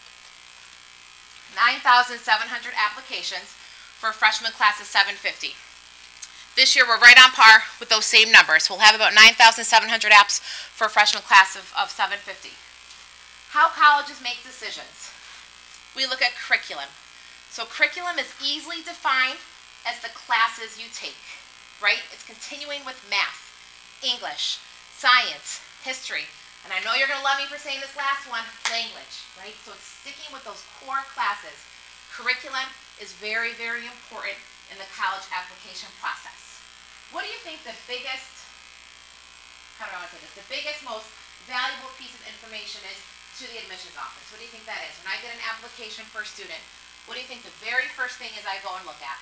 [SPEAKER 8] nine thousand seven hundred applications for freshman class of seven fifty. This year, we're right on par with those same numbers. We'll have about nine thousand seven hundred apps for a freshman class of, of seven fifty. How colleges make decisions. We look at curriculum. So curriculum is easily defined as the classes you take, right? It's continuing with math, English, science, history, and I know you're going to love me for saying this last one, language, right? So it's sticking with those core classes. Curriculum is very, very important in the college application process. What do you think the biggest, how do I want to say this, the biggest, most valuable piece of information is to the admissions office? What do you think that is? When I get an application for a student, what do you think the very first thing is I go and look at?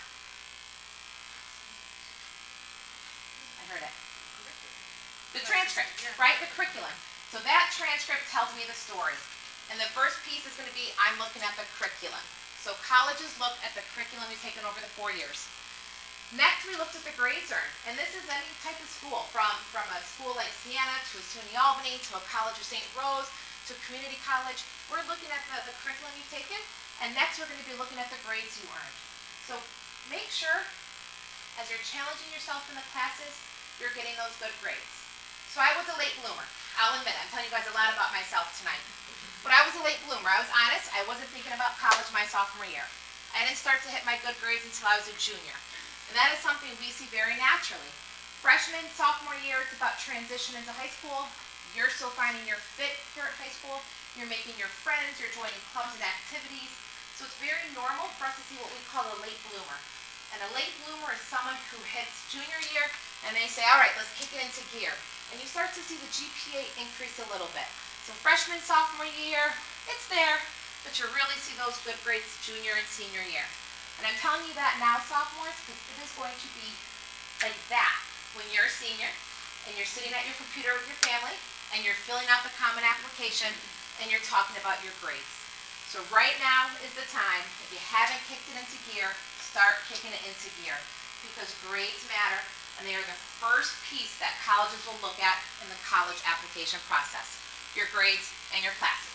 [SPEAKER 8] I heard it. The transcript, right? The curriculum. So that transcript tells me the story. And the first piece is going to be, I'm looking at the curriculum. So colleges look at the curriculum you've taken over the four years. Next, we looked at the grades earned. And this is any type of school, from, from a school like Siena to a SUNY Albany to a College of Saint Rose to a community college. We're looking at the, the curriculum you've taken. And next, we're going to be looking at the grades you earned. So make sure, as you're challenging yourself in the classes, you're getting those good grades. So I was a late bloomer. I'll admit it. I'm telling you guys a lot about myself tonight. But I was a late bloomer. I was honest. I wasn't thinking about college my sophomore year. I didn't start to hit my good grades until I was a junior. And that is something we see very naturally. Freshman, sophomore year, it's about transition into high school. You're still finding your fit here at high school. You're making your friends. You're joining clubs and activities. So it's very normal for us to see what we call a late bloomer. And a late bloomer is someone who hits junior year and they say, all right, let's kick it into gear. And you start to see the G P A increase a little bit. So freshman, sophomore year, it's there, but you really see those good grades junior and senior year. And I'm telling you that now, sophomores, because it is going to be like that when you're a senior and you're sitting at your computer with your family and you're filling out the common application and you're talking about your grades. So right now is the time, if you haven't kicked it into gear, start kicking it into gear, because grades matter and they are the first piece that colleges will look at in the college application process. Your grades and your classes.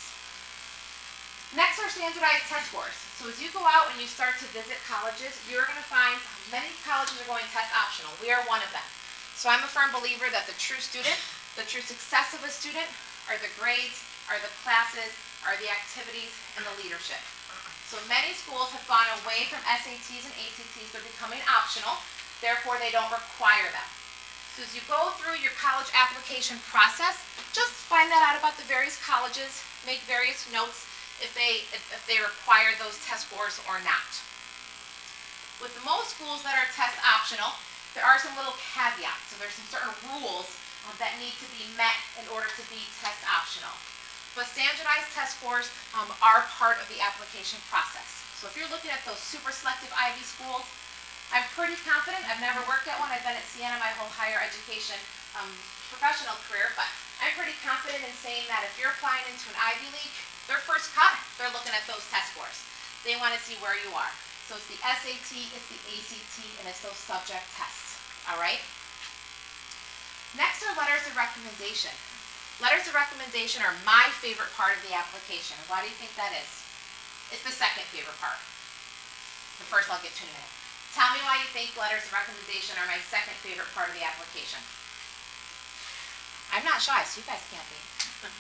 [SPEAKER 8] Next are standardized test scores. So as you go out and you start to visit colleges, you're going to find many colleges are going test optional. We are one of them. So I'm a firm believer that the true student, the true success of a student, are the grades, are the classes, are the activities, and the leadership. So many schools have gone away from S A Ts and A C Ts. They're becoming optional. Therefore, they don't require them. So as you go through your college application process, just find that out about the various colleges, make various notes if they, if, if they require those test scores or not. With most schools that are test optional, there are some little caveats. So there's some certain rules um, that need to be met in order to be test optional. But standardized test scores um, are part of the application process. So if you're looking at those super selective Ivy schools, I'm pretty confident. I've never worked at one. I've been at Siena my whole higher education um, professional career, but I'm pretty confident in saying that if you're applying into an Ivy League, their first cut, they're looking at those test scores. They want to see where you are. So it's the S A T, it's the A C T, and it's those subject tests, all right? Next are letters of recommendation. Letters of recommendation are my favorite part of the application. Why do you think that is? It's the second favorite part. The first I'll get to in a minute. Tell me why you think letters of recommendation are my second favorite part of the application. I'm not shy, so you guys can't be.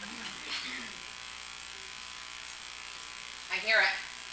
[SPEAKER 8] I hear it.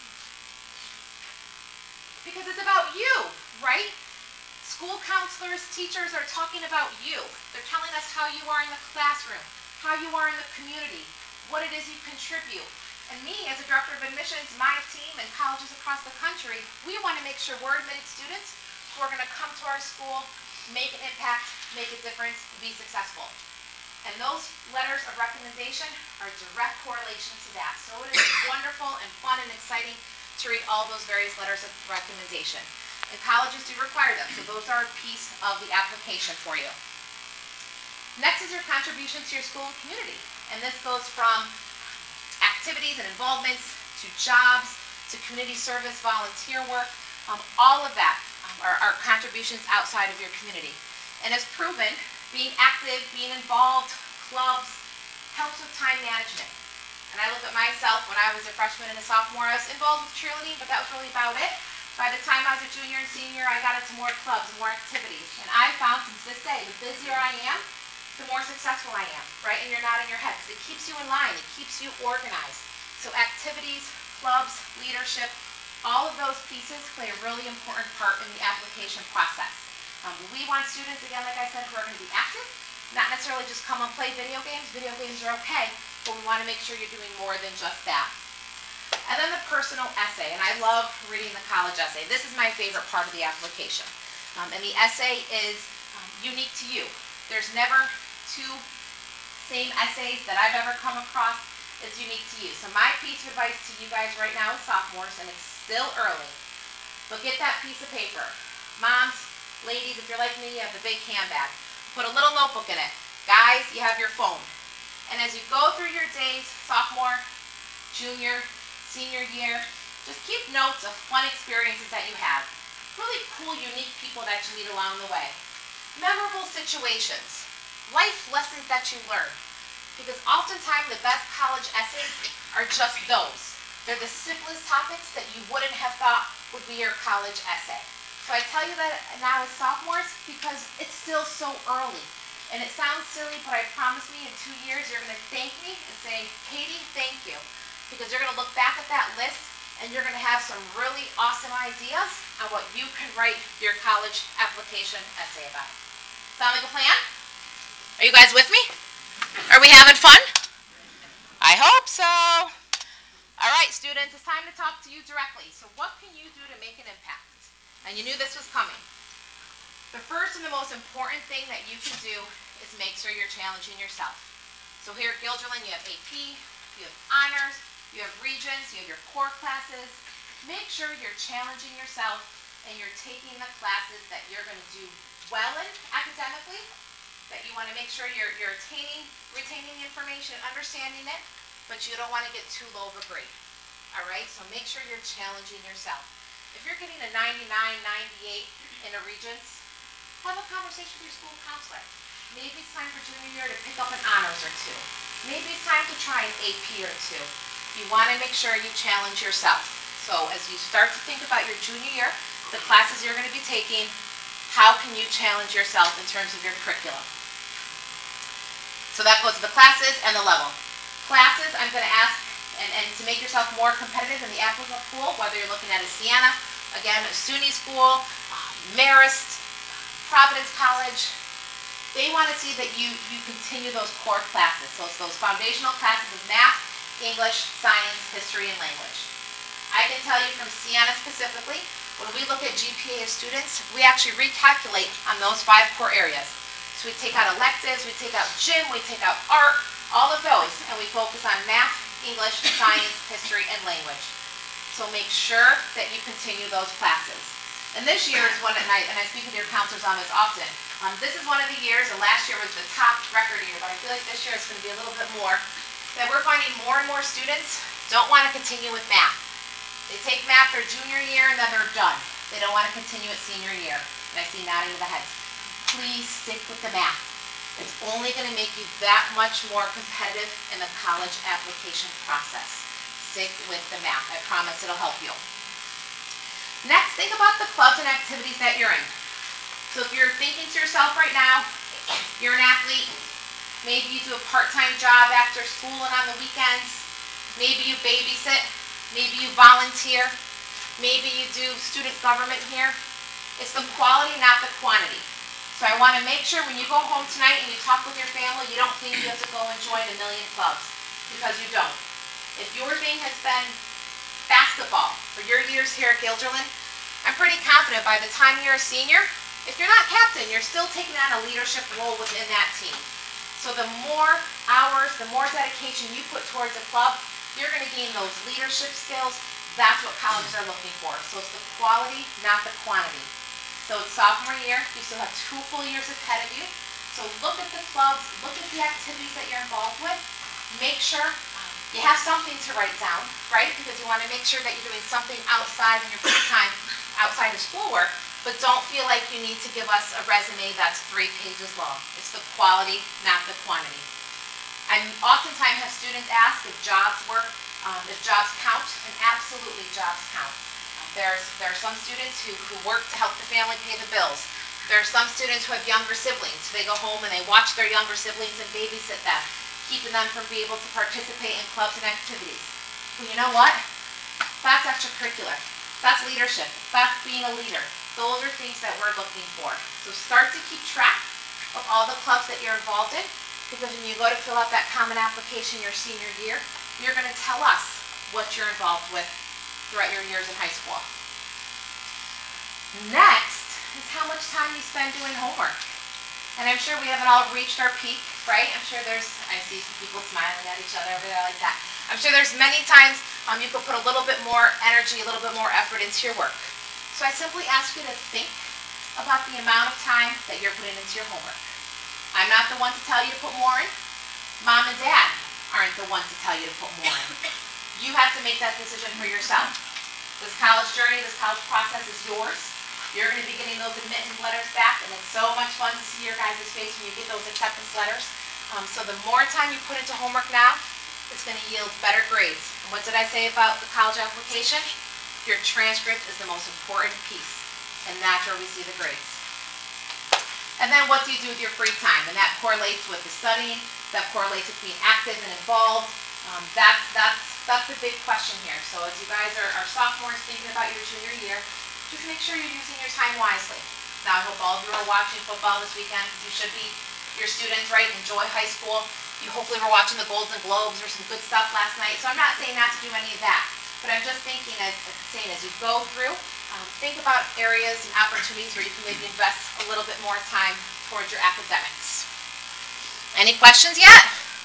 [SPEAKER 8] Because it's about you, right? School counselors, teachers are talking about you. They're telling us how you are in the classroom, how you are in the community, what it is you contribute. And me, as a director of admissions, my team, and colleges across the country, we want to make sure we're admitting students who are going to come to our school, make an impact, make a difference, be successful. And those letters of recommendation are direct correlation to that. So it is wonderful and fun and exciting to read all those various letters of recommendation. And colleges do require them, so those are a piece of the application for you. Next is your contribution to your school and community. And this goes from activities and involvements to jobs, to community service, volunteer work. Um, all of that um, are, are contributions outside of your community. And as proven, being active, being involved, clubs, helps with time management. And I look at myself when I was a freshman and a sophomore, I was involved with cheerleading, but that was really about it. By the time I was a junior and senior, I got into more clubs, more activities. And I found since this day, the busier I am, the more successful I am, right? And you're nodding your head, because it keeps you in line, it keeps you organized. So activities, clubs, leadership, all of those pieces play a really important part in the application process. Um, we want students, again, like I said, who are going to be active, not necessarily just come and play video games. Video games are okay, but we want to make sure you're doing more than just that. And then the personal essay, and I love reading the college essay. This is my favorite part of the application. Um, and the essay is um, unique to you. There's never two same essays that I've ever come across. It's unique to you. So my piece of advice to you guys right now as sophomores, and it's still early, but get that piece of paper. Moms, ladies, if you're like me, you have the big handbag. Put a little notebook in it. Guys, you have your phone. And as you go through your days, sophomore, junior, senior year, just keep notes of fun experiences that you have. Really cool, unique people that you meet along the way. Memorable situations. Life lessons that you learn. Because oftentimes the best college essays are just those. They're the simplest topics that you wouldn't have thought would be your college essay. So I tell you that now as sophomores because it's still so early. And it sounds silly, but I promise me in two years you're going to thank me and say, Katie, thank you. Because you're going to look back at that list and you're going to have some really awesome ideas on what you can write your college application essay about. Sound like a plan? Are you guys with me? Are we having fun? I hope so. All right, students, it's time to talk to you directly. So what can you do to make an impact? And you knew this was coming. The first and the most important thing that you can do is make sure you're challenging yourself. So here at Guilderland, you have A P, you have honors, you have regions, you have your core classes. Make sure you're challenging yourself and you're taking the classes that you're going to do well in academically, that you want to make sure you're, you're attaining, retaining the information, understanding it, but you don't want to get too low of a grade. All right, so make sure you're challenging yourself. If you're getting a ninety-nine, ninety-eight in a Regents, have a conversation with your school counselor. Maybe it's time for junior year to pick up an honors or two. Maybe it's time to try an A P or two. You want to make sure you challenge yourself. So as you start to think about your junior year, the classes you're going to be taking, how can you challenge yourself in terms of your curriculum? So that goes to the classes and the level. Classes, I'm going to ask, and, and to make yourself more competitive in the applicant pool, whether you're looking at a Siena, again, a SUNY school, uh, Marist, Providence College, they want to see that you, you continue those core classes. So it's those foundational classes of math, English, science, history, and language. I can tell you from Siena specifically, when we look at G P A of students, we actually recalculate on those five core areas. So we take out electives, we take out gym, we take out art, all of those, and we focus on math, English, science, history, and language. So make sure that you continue those classes. And this year is one, and I, and I speak with your counselors on this often, um, this is one of the years, and last year was the top record year, but I feel like this year it's going to be a little bit more, that we're finding more and more students don't want to continue with math. They take math their junior year and then they're done. They don't want to continue it senior year. And I see nodding of the heads. Please stick with the math. It's only going to make you that much more competitive in the college application process. Stick with the math. I promise it'll help you. Next, think about the clubs and activities that you're in. So if you're thinking to yourself right now, you're an athlete, maybe you do a part-time job after school and on the weekends, maybe you babysit, maybe you volunteer, maybe you do student government here. It's the quality, not the quantity. So I want to make sure when you go home tonight and you talk with your family, you don't think you have to go and join a million clubs, because you don't. If your thing has been basketball for your years here at Guilderland, I'm pretty confident by the time you're a senior, if you're not captain, you're still taking on a leadership role within that team. So the more hours, the more dedication you put towards a club, you're going to gain those leadership skills. That's what colleges are looking for. So it's the quality, not the quantity. So it's sophomore year, you still have two full years ahead of you. So look at the clubs, look at the activities that you're involved with. Make sure you have something to write down, right? Because you want to make sure that you're doing something outside in your free time, outside of schoolwork, but don't feel like you need to give us a resume that's three pages long. It's the quality, not the quantity. I oftentimes have students ask if jobs work, um, if jobs count, and absolutely jobs count. There's, there are some students who, who work to help the family pay the bills. There are some students who have younger siblings. They go home and they watch their younger siblings and babysit them, keeping them from being able to participate in clubs and activities. Well, you know what? That's extracurricular. That's leadership. That's being a leader. Those are things that we're looking for. So start to keep track of all the clubs that you're involved in, because when you go to fill out that common application your senior year, you're going to tell us what you're involved with throughout your years in high school. Next is how much time you spend doing homework. And I'm sure we haven't all reached our peak, right? I'm sure there's, I see people smiling at each other over there like that. I'm sure there's many times um, you could put a little bit more energy, a little bit more effort into your work. So I simply ask you to think about the amount of time that you're putting into your homework. I'm not the one to tell you to put more in. Mom and Dad aren't the ones to tell you to put more in. You have to make that decision for yourself. This college journey, this college process is yours. You're going to be getting those admittance letters back, and it's so much fun to see your guys' face when you get those acceptance letters. Um, so the more time you put into homework now, it's going to yield better grades. And what did I say about the college application? Your transcript is the most important piece, and that's where we see the grades. And then what do you do with your free time? And that correlates with the studying, that correlates with being active and involved. Um, that's, that's, that's the big question here. So as you guys are, are sophomores thinking about your junior year, just make sure you're using your time wisely. Now I hope all of you are watching football this weekend, because you should be. Your students, right, enjoy high school. You hopefully were watching the Golden Globes or some good stuff last night. So I'm not saying not to do any of that, but I'm just thinking, as, as saying, as you go through, um, think about areas and opportunities where you can maybe invest a little bit more time towards your academics. Any questions yet?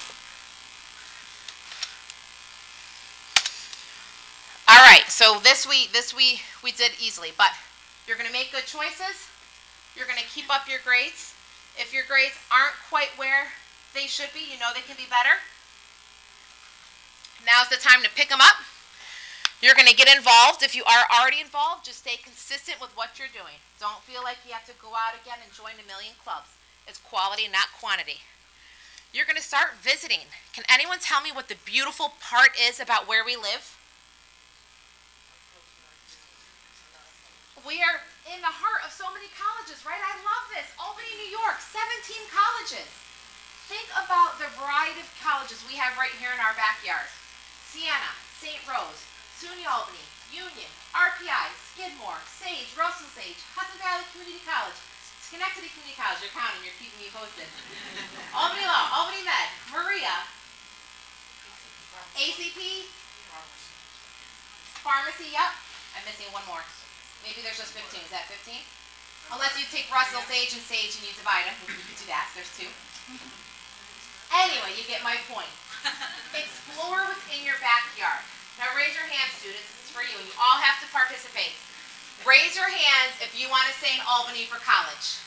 [SPEAKER 8] All right, so this we this we we did easily, but you're going to make good choices. You're going to keep up your grades. If your grades aren't quite where they should be, you know they can be better. Now's the time to pick them up. You're going to get involved. If you are already involved, just stay consistent with what you're doing. Don't feel like you have to go out again and join a million clubs. It's quality, not quantity. You're going to start visiting. Can anyone tell me what the beautiful part is about where we live? We are in the heart of so many colleges, right? I love this. Albany, New York, seventeen colleges. Think about the variety of colleges we have right here in our backyard. Siena, Saint Rose, SUNY Albany, Union, R P I, Skidmore, Sage, Russell Sage, Hudson Valley Community College, Schenectady Community College. You're counting, you're keeping me posted. Albany Law, Albany Med, Maria, A C P, Pharmacy, yep. I'm missing one more. Maybe there's just fifteen. Is that fifteen? Unless you take Russell Sage and Sage and you divide them. You can do that. There's two. Anyway, you get my point. Explore what's in your backyard. Now raise your hands, students. This is for you, and you all have to participate. Raise your hands if you want to stay in Albany for college.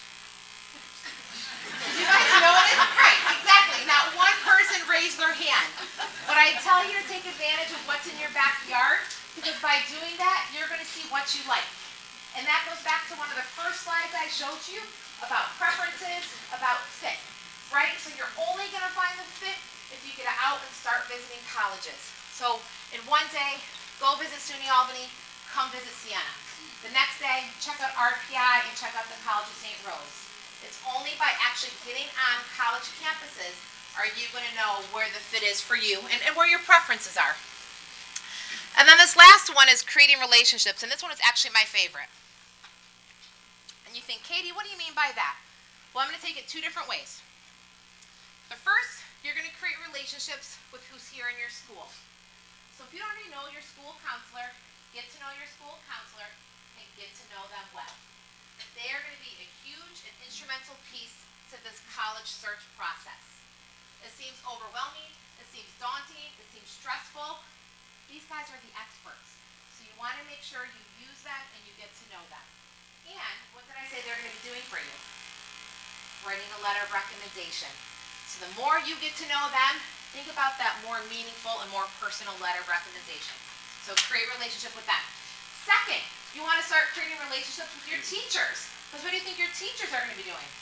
[SPEAKER 8] You guys notice? Right, exactly. Not one person raised their hand. But I tell you to take advantage of what's in your backyard, Because by doing that, you're gonna see what you like. And that goes back to one of the first slides I showed you about preferences, about fit, right? So you're only gonna find the fit if you get out and start visiting colleges. So in one day, go visit SUNY Albany, come visit Siena. The next day, check out R P I and check out the College of Saint Rose. It's only by actually getting on college campuses are you going to know where the fit is for you and, and where your preferences are. And then this last one is creating relationships, and this one is actually my favorite. And you think, Katie, what do you mean by that? Well, I'm going to take it two different ways. The first, you're going to create relationships with who's here in your school. So if you don't already know your school counselor, get to know your school counselor and get to know them well. They are going to be a huge and instrumental piece to this college search process. It seems overwhelming, it seems daunting, it seems stressful. These guys are the experts. So you want to make sure you use them and you get to know them. And what did I say they're going to be doing for you? Writing a letter of recommendation. So the more you get to know them, think about that more meaningful and more personal letter of recommendation. So create a relationship with them. Second, you want to start creating relationships with your teachers. Because what do you think your teachers are going to be doing?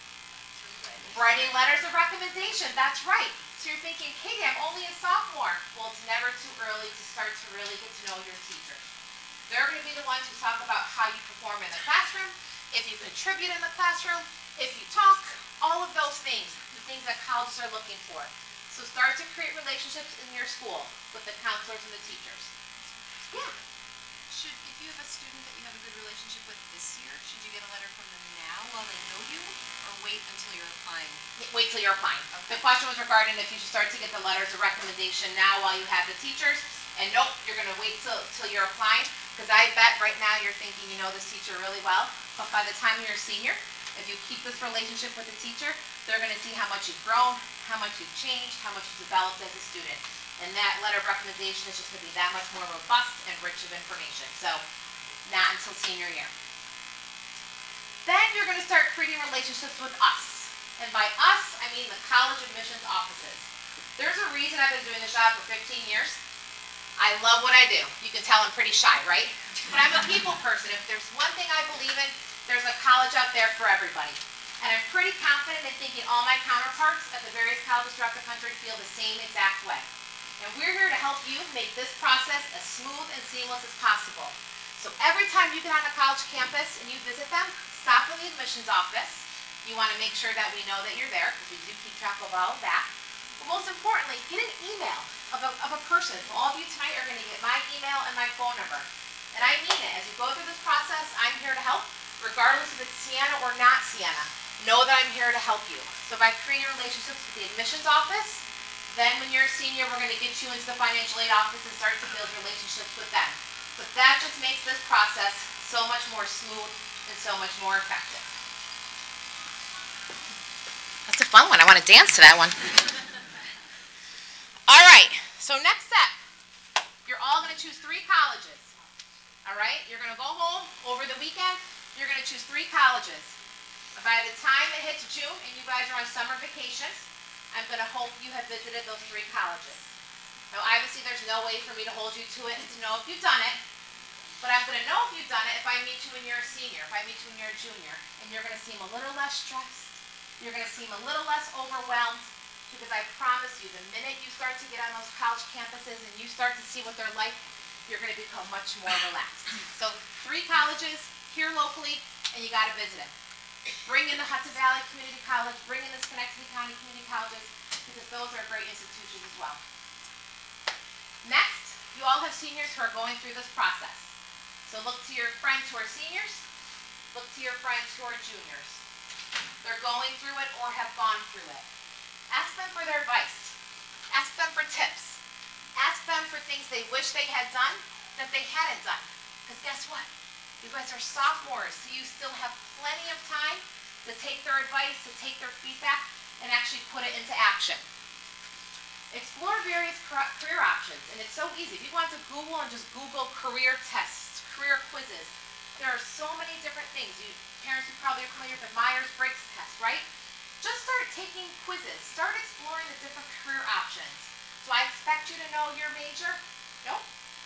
[SPEAKER 8] Writing letters of recommendation, that's right. So you're thinking, Katie, I'm only a sophomore. Well, it's never too early to start to really get to know your teachers. They're going to be the ones who talk about how you perform in the classroom, if you contribute in the classroom, if you talk, all of those things, the things that colleges are looking for. So start to create relationships in your school with the counselors and the teachers. Yeah.
[SPEAKER 9] Should, if you have a student that you have a good relationship with this year, should you get a letter from them now while they know you, or wait until you're applying?
[SPEAKER 8] Wait till you're applying.
[SPEAKER 9] Okay.
[SPEAKER 8] The question was regarding if you should start to get the letters of recommendation now while you have the teachers, and nope, you're going to wait till, till you're applying, because I bet right now you're thinking you know this teacher really well, but by the time you're a senior, if you keep this relationship with the teacher, they're going to see how much you've grown, how much you've changed, how much you've developed as a student. And that letter of recommendation is just going to be that much more robust and rich of information. So, not until senior year. Then you're going to start creating relationships with us. And by us, I mean the college admissions offices. There's a reason I've been doing this job for fifteen years. I love what I do. You can tell I'm pretty shy, right? But I'm a people person. If there's one thing I believe in, there's a college out there for everybody. And I'm pretty confident in thinking all my counterparts at the various colleges throughout the country feel the same exact way. And we're here to help you make this process as smooth and seamless as possible. So every time you get on a college campus and you visit them, stop in the admissions office. You want to make sure that we know that you're there, because we do keep track of all of that. But most importantly, get an email of a, of a person. So all of you tonight are going to get my email and my phone number. And I mean it. As you go through this process, I'm here to help, regardless if it's Siena or not Siena. Know that I'm here to help you. So by creating relationships with the admissions office, then when you're a senior, we're going to get you into the financial aid office and start to build relationships with them. But that just makes this process so much more smooth and so much more effective. That's a fun one. I want to dance to that one. All right. So next step, you're all going to choose three colleges. All right? You're going to go home over the weekend. You're going to choose three colleges. By the time it hits June and you guys are on summer vacations, I'm going to hope you have visited those three colleges. Now, obviously, there's no way for me to hold you to it and to know if you've done it, but I'm going to know if you've done it if I meet you when you're a senior, if I meet you when you're a junior, and you're going to seem a little less stressed, you're going to seem a little less overwhelmed, because I promise you, the minute you start to get on those college campuses and you start to see what they're like, you're going to become much more relaxed. So, three colleges here locally, and you got to visit them. Bring in the Hudson Valley Community College, bring in the Schenectady County Community Colleges, because those are great institutions as well. Next, you all have seniors who are going through this process. So look to your friends who are seniors, look to your friends who are juniors. They're going through it or have gone through it. Ask them for their advice. Ask them for tips. Ask them for things they wish they had done that they hadn't done. Because guess what? You guys are sophomores, so you still have plenty of time to take their advice, to take their feedback, and actually put it into action. Explore various career options, and it's so easy. If you want to Google and just Google career tests, career quizzes, there are so many different things. You parents who probably are familiar with the Myers-Briggs test, right? Just start taking quizzes. Start exploring the different career options. Do I expect you to know your major? Nope. Do I expect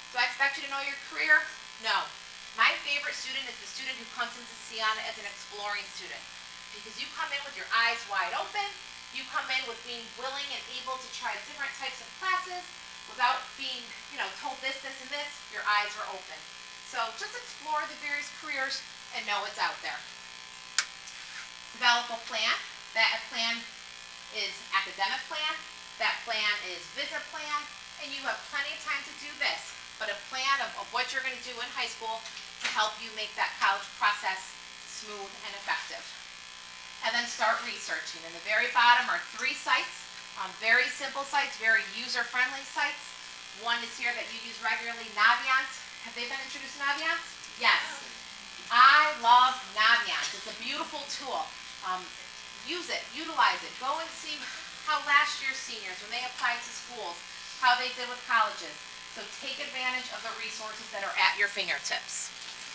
[SPEAKER 8] expect you to know your career? No. My favorite student is the student who comes into Siena as an exploring student. Because you come in with your eyes wide open, you come in with being willing and able to try different types of classes without being, you know, told this, this, and this, your eyes are open. So just explore the various careers and know what's out there. Develop a plan. That plan is academic plan, that plan is visit plan, and you have plenty of time to do this, but a plan of, of what you're going to do in high school to help you make that college process smooth and effective. And then start researching. In the very bottom are three sites, um, very simple sites, very user-friendly sites. One is here that you use regularly, Naviance. Have they been introduced to Naviance? Yes. I love Naviance. It's a beautiful tool. Um, use it, utilize it. Go and see how last year's seniors, when they applied to schools, how they did with colleges. So take advantage of the resources that are at your fingertips.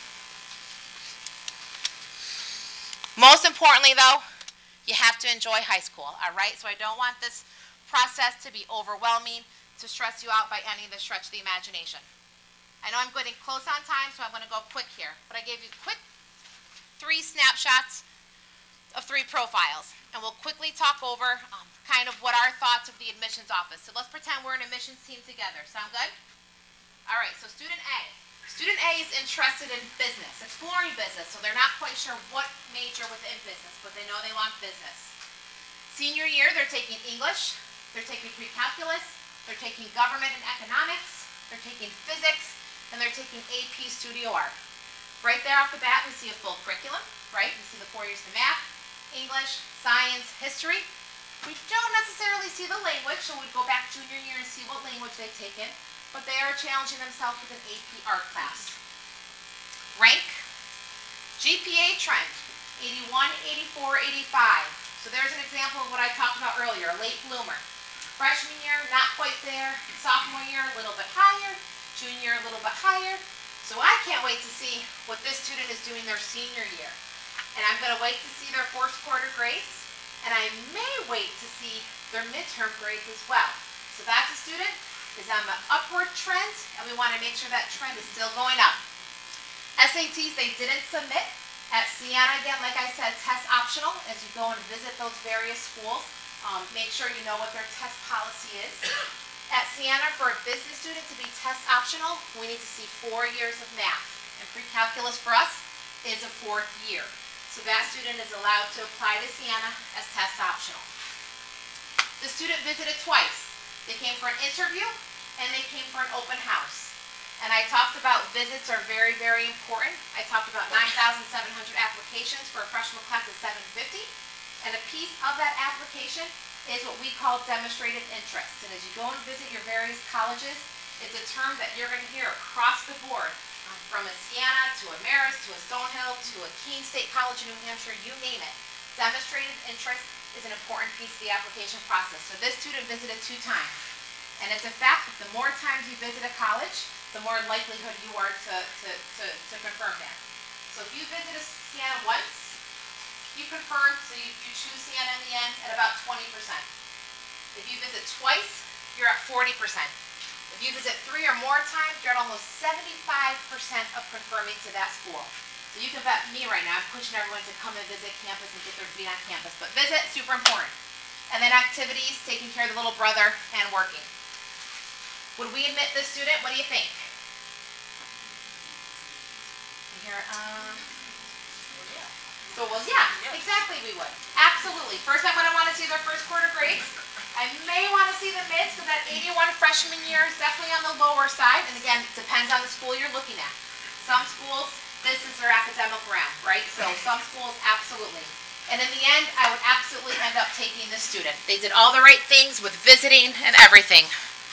[SPEAKER 8] Most importantly, though, you have to enjoy high school, all right? So I don't want this process to be overwhelming, to stress you out by any of the stretch of the imagination. I know I'm getting close on time, so I'm going to go quick here. But I gave you quick three snapshots of three profiles. And we'll quickly talk over um, kind of what our thoughts of the admissions office. So let's pretend we're an admissions team together. Sound good? All right, so student A. Student A is interested in business, exploring business, so they're not quite sure what major within business, but they know they want business. Senior year, they're taking English, they're taking pre-calculus, they're taking government and economics, they're taking physics, and they're taking A P Studio Art. Right there off the bat, we see a full curriculum, right? We see the four years of math, English, science, history. We don't necessarily see the language, so we'd go back junior year and see what language they've taken. But they are challenging themselves with an A P art class. Rank, G P A trend, eighty-one, eighty-four, eighty-five. So there's an example of what I talked about earlier, a late bloomer. Freshman year, not quite there. Sophomore year, a little bit higher. Junior year, a little bit higher. So I can't wait to see what this student is doing their senior year. And I'm going to wait to see their fourth quarter grades. And I may wait to see their midterm grades as well. So that's a student is on the upward trend, and we want to make sure that trend is still going up. S A Ts, they didn't submit. At Siena, again, like I said, test optional as you go and visit those various schools. Um, make sure you know what their test policy is. At Siena, for a business student to be test optional, we need to see four years of math. And pre-calculus for us is a fourth year. So that student is allowed to apply to Siena as test optional. The student visited twice. They came for an interview, and they came for an open house. And I talked about visits are very, very important. I talked about nine thousand seven hundred applications for a freshman class of seven fifty. And a piece of that application is what we call demonstrated interest. And as you go and visit your various colleges, it's a term that you're going to hear across the board, um, from a Siena to a Marist to a Stonehill to a Keene State College in New Hampshire, you name it. Demonstrated interest is an important piece of the application process. So this student visited two times. And it's a fact that the more times you visit a college, the more likelihood you are to, to, to, to confirm that. So if you visit a Siena once, you confirm, so you, you choose Siena in the end at about twenty percent. If you visit twice, you're at forty percent. If you visit three or more times, you're at almost seventy-five percent of confirming to that school. So you can bet me right now, I'm pushing everyone to come and visit campus and get their feet on campus. But visit, super important. And then activities, taking care of the little brother and working. Would we admit this student? What do you think? Here, uh, so, well, yeah, exactly we would. Absolutely. First, I'm going to want to see their first quarter grades. I may want to see the mids, because that eighty-one freshman year is definitely on the lower side. And again, it depends on the school you're looking at. Some schools, this is their academic round, right? So some schools, absolutely. And in the end, I would absolutely end up taking this student. They did all the right things with visiting and everything.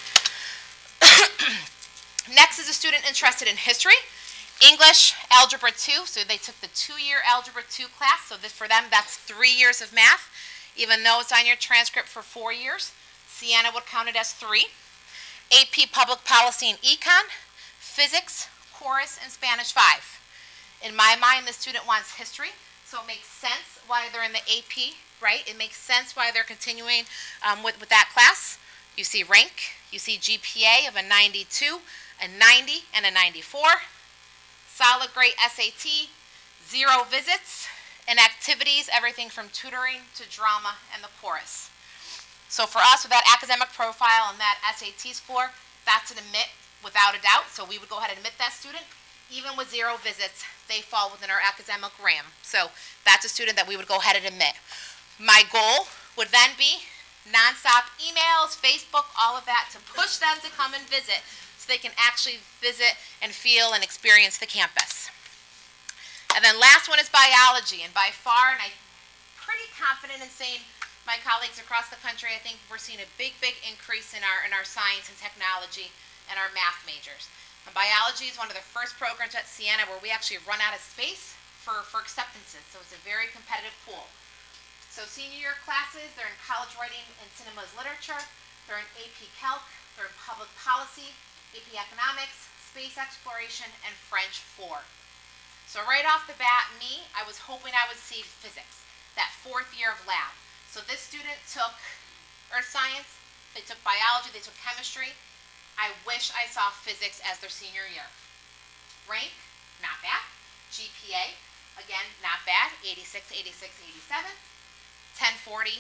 [SPEAKER 8] Next is a student interested in history, English, Algebra two. So they took the two-year Algebra two class. So this, for them, that's three years of math. Even though it's on your transcript for four years, Siena would count it as three. A P Public Policy and Econ, Physics, Chorus, and Spanish five. In my mind, the student wants history, so it makes sense why they're in the A P, right? It makes sense why they're continuing um, with, with that class. You see rank, you see G P A of a ninety-two, a ninety and a ninety-four, solid grade S A T, zero visits, and activities, everything from tutoring to drama and the chorus. So for us, with that academic profile and that S A T score, that's an admit without a doubt. So we would go ahead and admit that student. Even with zero visits, they fall within our academic RAM. So that's a student that we would go ahead and admit. My goal would then be nonstop emails, Facebook, all of that to push them to come and visit so they can actually visit and feel and experience the campus. And then last one is biology, and by far, and I'm pretty confident in saying my colleagues across the country, I think we're seeing a big, big increase in our, in our science and technology and our math majors. And biology is one of the first programs at Siena where we actually run out of space for, for acceptances, so it's a very competitive pool. So senior year classes, they're in college writing and cinema's literature, they're in A P Calc, they're in public policy, A P economics, space exploration, and French four. So right off the bat, me, I was hoping I would see physics, that fourth year of lab. So this student took earth science, they took biology, they took chemistry. I wish I saw physics as their senior year. Rank, not bad. G P A, again, not bad, eighty-six, eighty-six, eighty-seven. ten forty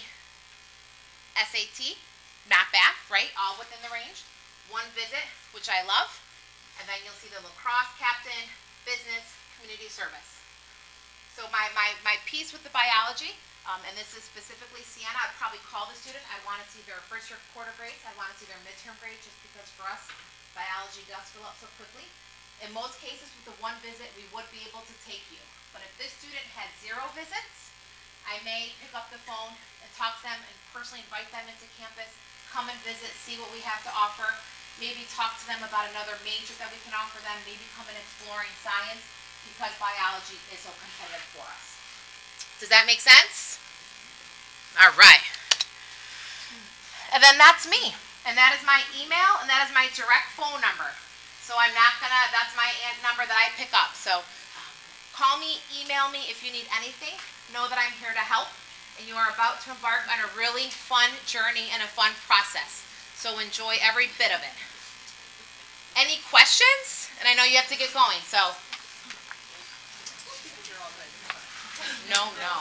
[SPEAKER 8] S A T, not bad, right? All within the range. One visit, which I love. And then you'll see the lacrosse captain, business, community service. So my, my, my piece with the biology, um, and this is specifically Siena, I'd probably call the student. I'd want to see their first year quarter grades. I'd want to see their midterm grades, just because for us, biology does fill up so quickly. In most cases, with the one visit, we would be able to take you. But if this student had zero visits, I may pick up the phone and talk to them and personally invite them into campus, come and visit, see what we have to offer, maybe talk to them about another major that we can offer them, maybe come in exploring science, because biology is so competitive for us. Does that make sense? All right. And then that's me. And that is my email, and that is my direct phone number. So I'm not gonna, that's my number that I pick up. So call me, email me if you need anything. Know that I'm here to help, and you are about to embark on a really fun journey and a fun process. So enjoy every bit of it. Any questions? And I know you have to get going, so. No, no.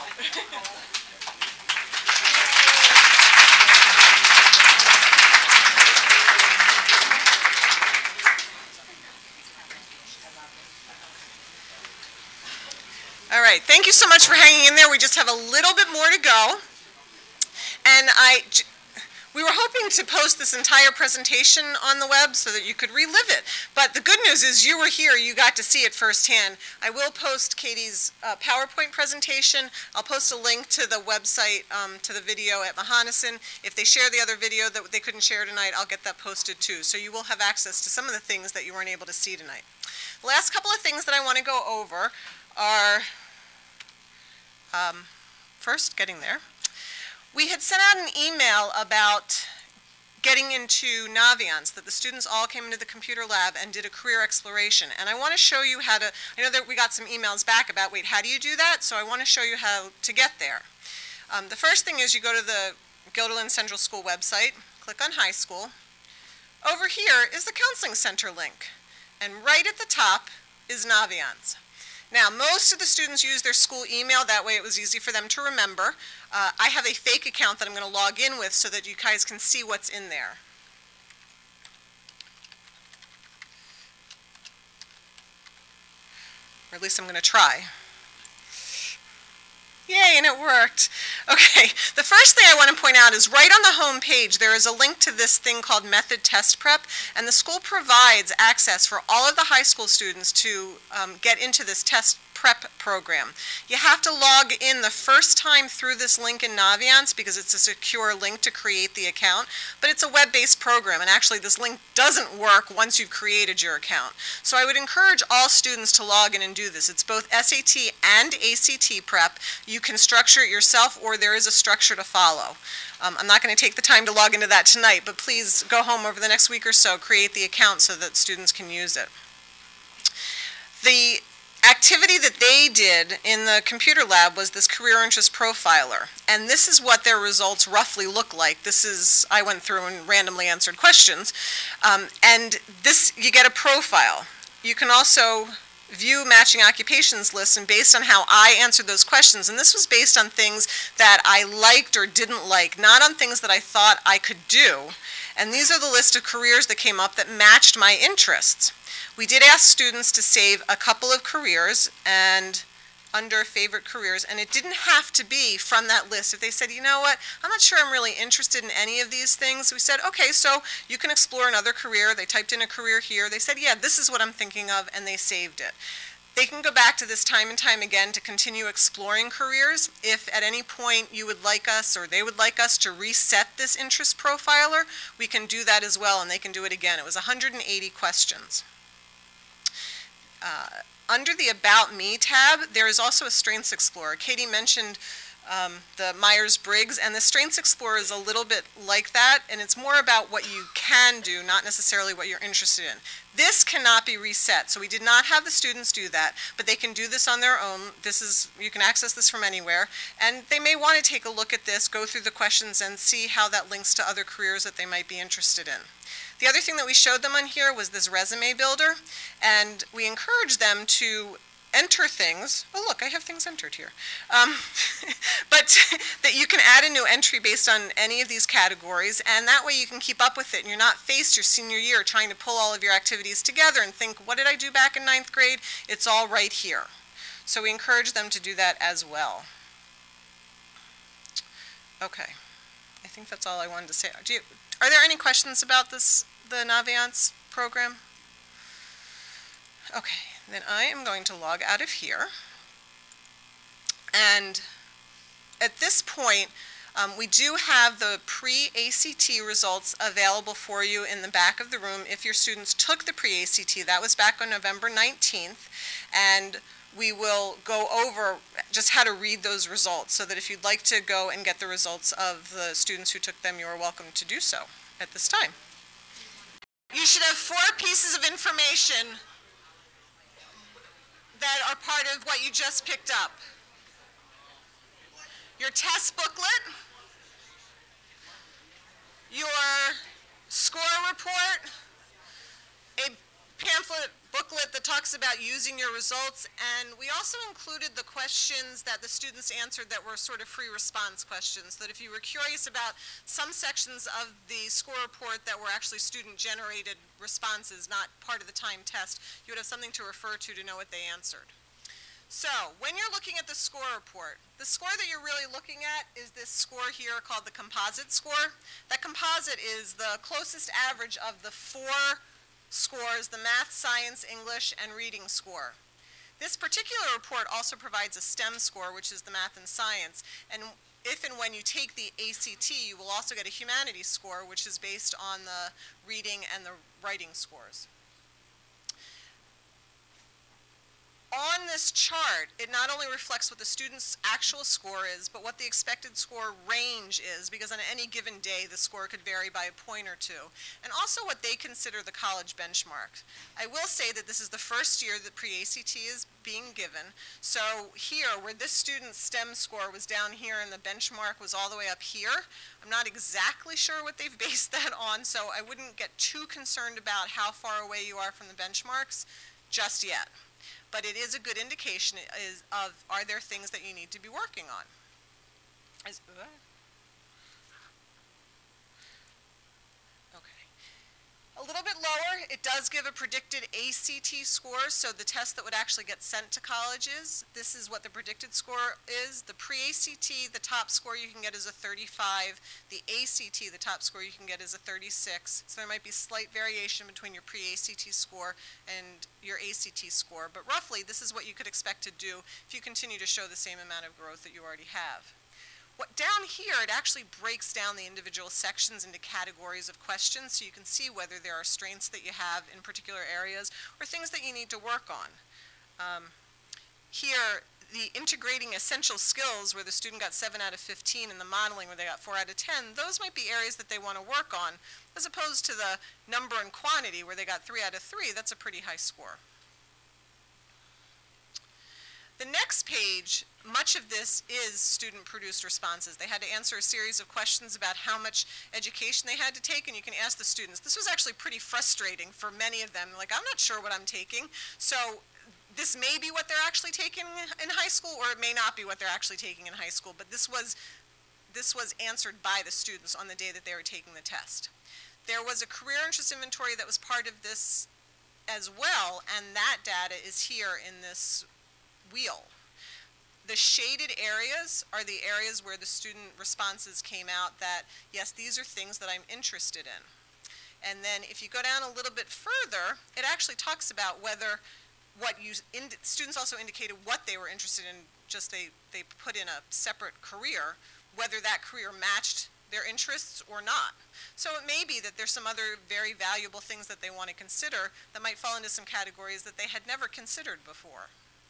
[SPEAKER 1] All right, thank you so much for hanging in there. We just have a little bit more to go. And I, we were hoping to post this entire presentation on the web so that you could relive it. But the good news is you were here, you got to see it firsthand. I will post Katie's uh, PowerPoint presentation. I'll post a link to the website, um, to the video at Mohonasen. If they share the other video that they couldn't share tonight, I'll get that posted too. So you will have access to some of the things that you weren't able to see tonight. The last couple of things that I want to go over are, um, first, getting there. We had sent out an email about getting into Naviance, that the students all came into the computer lab and did a career exploration. And I want to show you how to, I know that we got some emails back about, wait, how do you do that? So I want to show you how to get there. Um, the first thing is you go to the Guilderland Central School website, click on high school. Over here is the Counseling Center link. And right at the top is Naviance. Now, most of the students use their school email. That way it was easy for them to remember. Uh, I have a fake account that I'm going to log in with so that you guys can see what's in there. Or at least I'm going to try. Yay, and it worked. Okay, the first thing I want to point out is right on the home page there is a link to this thing called Method Test Prep, and the school provides access for all of the high school students to um, get into this test prep program. You have to log in the first time through this link in Naviance because it's a secure link to create the account, but it's a web-based program, and actually this link doesn't work once you've created your account. So I would encourage all students to log in and do this. It's both S A T and A C T prep. You can structure it yourself, or there is a structure to follow. Um, I'm not going to take the time to log into that tonight, but please go home over the next week or so, create the account so that students can use it. The activity that they did in the computer lab was this career interest profiler. And this is what their results roughly look like. This is, I went through and randomly answered questions. Um, and this, you get a profile. You can also view matching occupations lists, and based on how I answered those questions, and this was based on things that I liked or didn't like, not on things that I thought I could do. And these are the list of careers that came up that matched my interests. We did ask students to save a couple of careers and under favorite careers, and it didn't have to be from that list. If they said, you know what, I'm not sure I'm really interested in any of these things, we said, okay, so you can explore another career. They typed in a career here. They said, yeah, this is what I'm thinking of, and they saved it. They can go back to this time and time again to continue exploring careers. If at any point you would like us or they would like us to reset this interest profiler, we can do that as well, and they can do it again. It was one hundred eighty questions. Uh, under the About Me tab, there is also a Strengths Explorer. Katie mentioned um, the Myers-Briggs, and the Strengths Explorer is a little bit like that, and it's more about what you can do, not necessarily what you're interested in. This cannot be reset, so we did not have the students do that, but they can do this on their own. This is, you can access this from anywhere, and they may want to take a look at this, go through the questions, and see how that links to other careers that they might be interested in. The other thing that we showed them on here was this resume builder, and we encouraged them to enter things. Oh, look, I have things entered here. Um, but that you can add a new entry based on any of these categories, and that way you can keep up with it, and you're not faced your senior year trying to pull all of your activities together and think, what did I do back in ninth grade? It's all right here. So we encourage them to do that as well. Okay. I think that's all I wanted to say. Do you, are there any questions about this, the Naviance program? Okay, then I am going to log out of here. And at this point, um, we do have the pre-A C T results available for you in the back of the room if your students took the pre-A C T. That was back on November nineteenth. And we will go over just how to read those results so that if you'd like to go and get the results of the students who took them, you are welcome to do so at this time. You should have four pieces of information that are part of what you just picked up. Your test booklet, your score report, a pamphlet booklet that talks about using your results, and we also included the questions that the students answered that were sort of free response questions, that if you were curious about some sections of the score report that were actually student generated responses, not part of the timed test, you would have something to refer to to know what they answered. So when you're looking at the score report, the score that you're really looking at is this score here called the composite score. That composite is the closest average of the four scores, the math, science, English, and reading score. This particular report also provides a STEM score, which is the math and science, and if and when you take the A C T, you will also get a humanities score, which is based on the reading and the writing scores. On this chart, it not only reflects what the student's actual score is, but what the expected score range is, because on any given day, the score could vary by a point or two, and also what they consider the college benchmark. I will say that this is the first year that pre-A C T is being given, so here, where this student's STEM score was down here and the benchmark was all the way up here, I'm not exactly sure what they've based that on, so I wouldn't get too concerned about how far away you are from the benchmarks just yet. But it is a good indication is of, are there things that you need to be working on? Is, uh, okay. A little bit lower, it does give a predicted A C T score, so the test that would actually get sent to colleges. This is what the predicted score is. The pre-A C T, the top score you can get is a thirty-five. The A C T, the top score you can get is a thirty-six. So there might be slight variation between your pre-A C T score and your A C T score, but roughly this is what you could expect to do if you continue to show the same amount of growth that you already have. What, down here, it actually breaks down the individual sections into categories of questions, so you can see whether there are strengths that you have in particular areas or things that you need to work on. Um, here, the integrating essential skills, where the student got seven out of fifteen, and the modeling, where they got four out of ten, those might be areas that they want to work on, as opposed to the number and quantity, where they got three out of three. That's a pretty high score. The next page, much of this is student-produced responses. They had to answer a series of questions about how much education they had to take, and you can ask the students. This was actually pretty frustrating for many of them. Like, I'm not sure what I'm taking. So this may be what they're actually taking in high school, or it may not be what they're actually taking in high school, but this was, this was answered by the students on the day that they were taking the test. There was a career interest inventory that was part of this as well, and that data is here in this wheel. The shaded areas are the areas where the student responses came out that, yes, these are things that I'm interested in. And then if you go down a little bit further, it actually talks about whether what you, ind students also indicated what they were interested in, just they, they put in a separate career, whether that career matched their interests or not. So it may be that there's some other very valuable things that they want to consider that might fall into some categories that they had never considered before.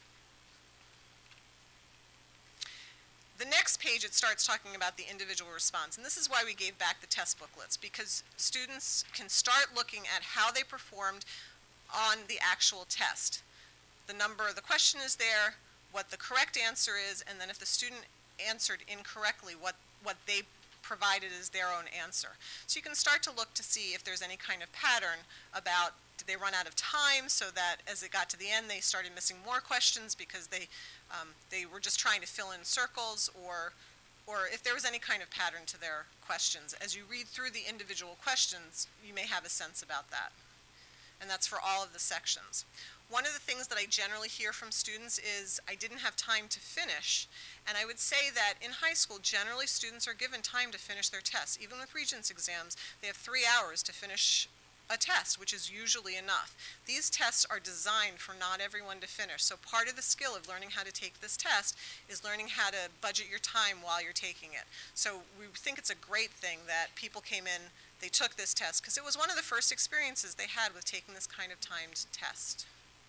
[SPEAKER 1] The next page, it starts talking about the individual response, and this is why we gave back the test booklets, because students can start looking at how they performed on the actual test. The number of the question is there, what the correct answer is, and then if the student answered incorrectly, what, what they provided as their own answer. So you can start to look to see if there's any kind of pattern about, did they run out of time so that as it got to the end they started missing more questions because they um, they were just trying to fill in circles, or or if there was any kind of pattern to their questions. As you read through the individual questions, you may have a sense about that. And that's for all of the sections. One of the things that I generally hear from students is, I didn't have time to finish. And I would say that in high school, generally students are given time to finish their tests. Even with Regents exams, they have three hours to finish a test, which is usually enough. These tests are designed for not everyone to finish. So part of the skill of learning how to take this test is learning how to budget your time while you're taking it. So we think it's a great thing that people came in, they took this test, because it was one of the first experiences they had with taking this kind of timed test.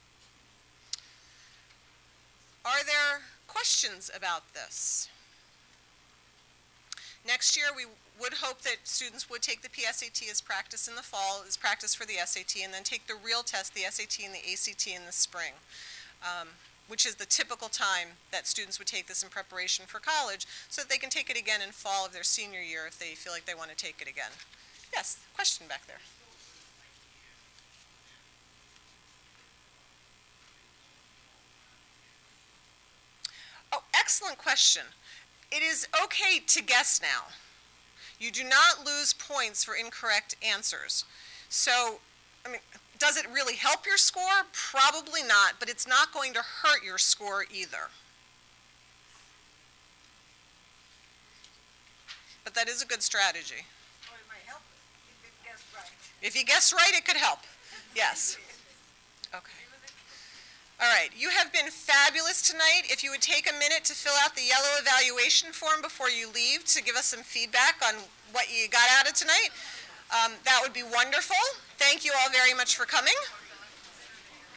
[SPEAKER 1] Are there questions about this? Next year, we would hope that students would take the P S A T as practice in the fall, as practice for the S A T, and then take the real test, the S A T and the A C T, in the spring, um, which is the typical time that students would take this in preparation for college, so that they can take it again in fall of their senior year if they feel like they want to take it again. Yes, question back there. Oh, excellent question. It is okay to guess now. You do not lose points for incorrect answers. So, I mean, does it really help your score? Probably not, but it's not going to hurt your score either. But that is a good strategy.
[SPEAKER 6] Or it might help if it gets right.
[SPEAKER 1] If you guess right, it could help. Yes. Okay. All right, you have been fabulous tonight. If you would take a minute to fill out the yellow evaluation form before you leave to give us some feedback on what you got out of tonight, um, that would be wonderful. Thank you all very much for coming.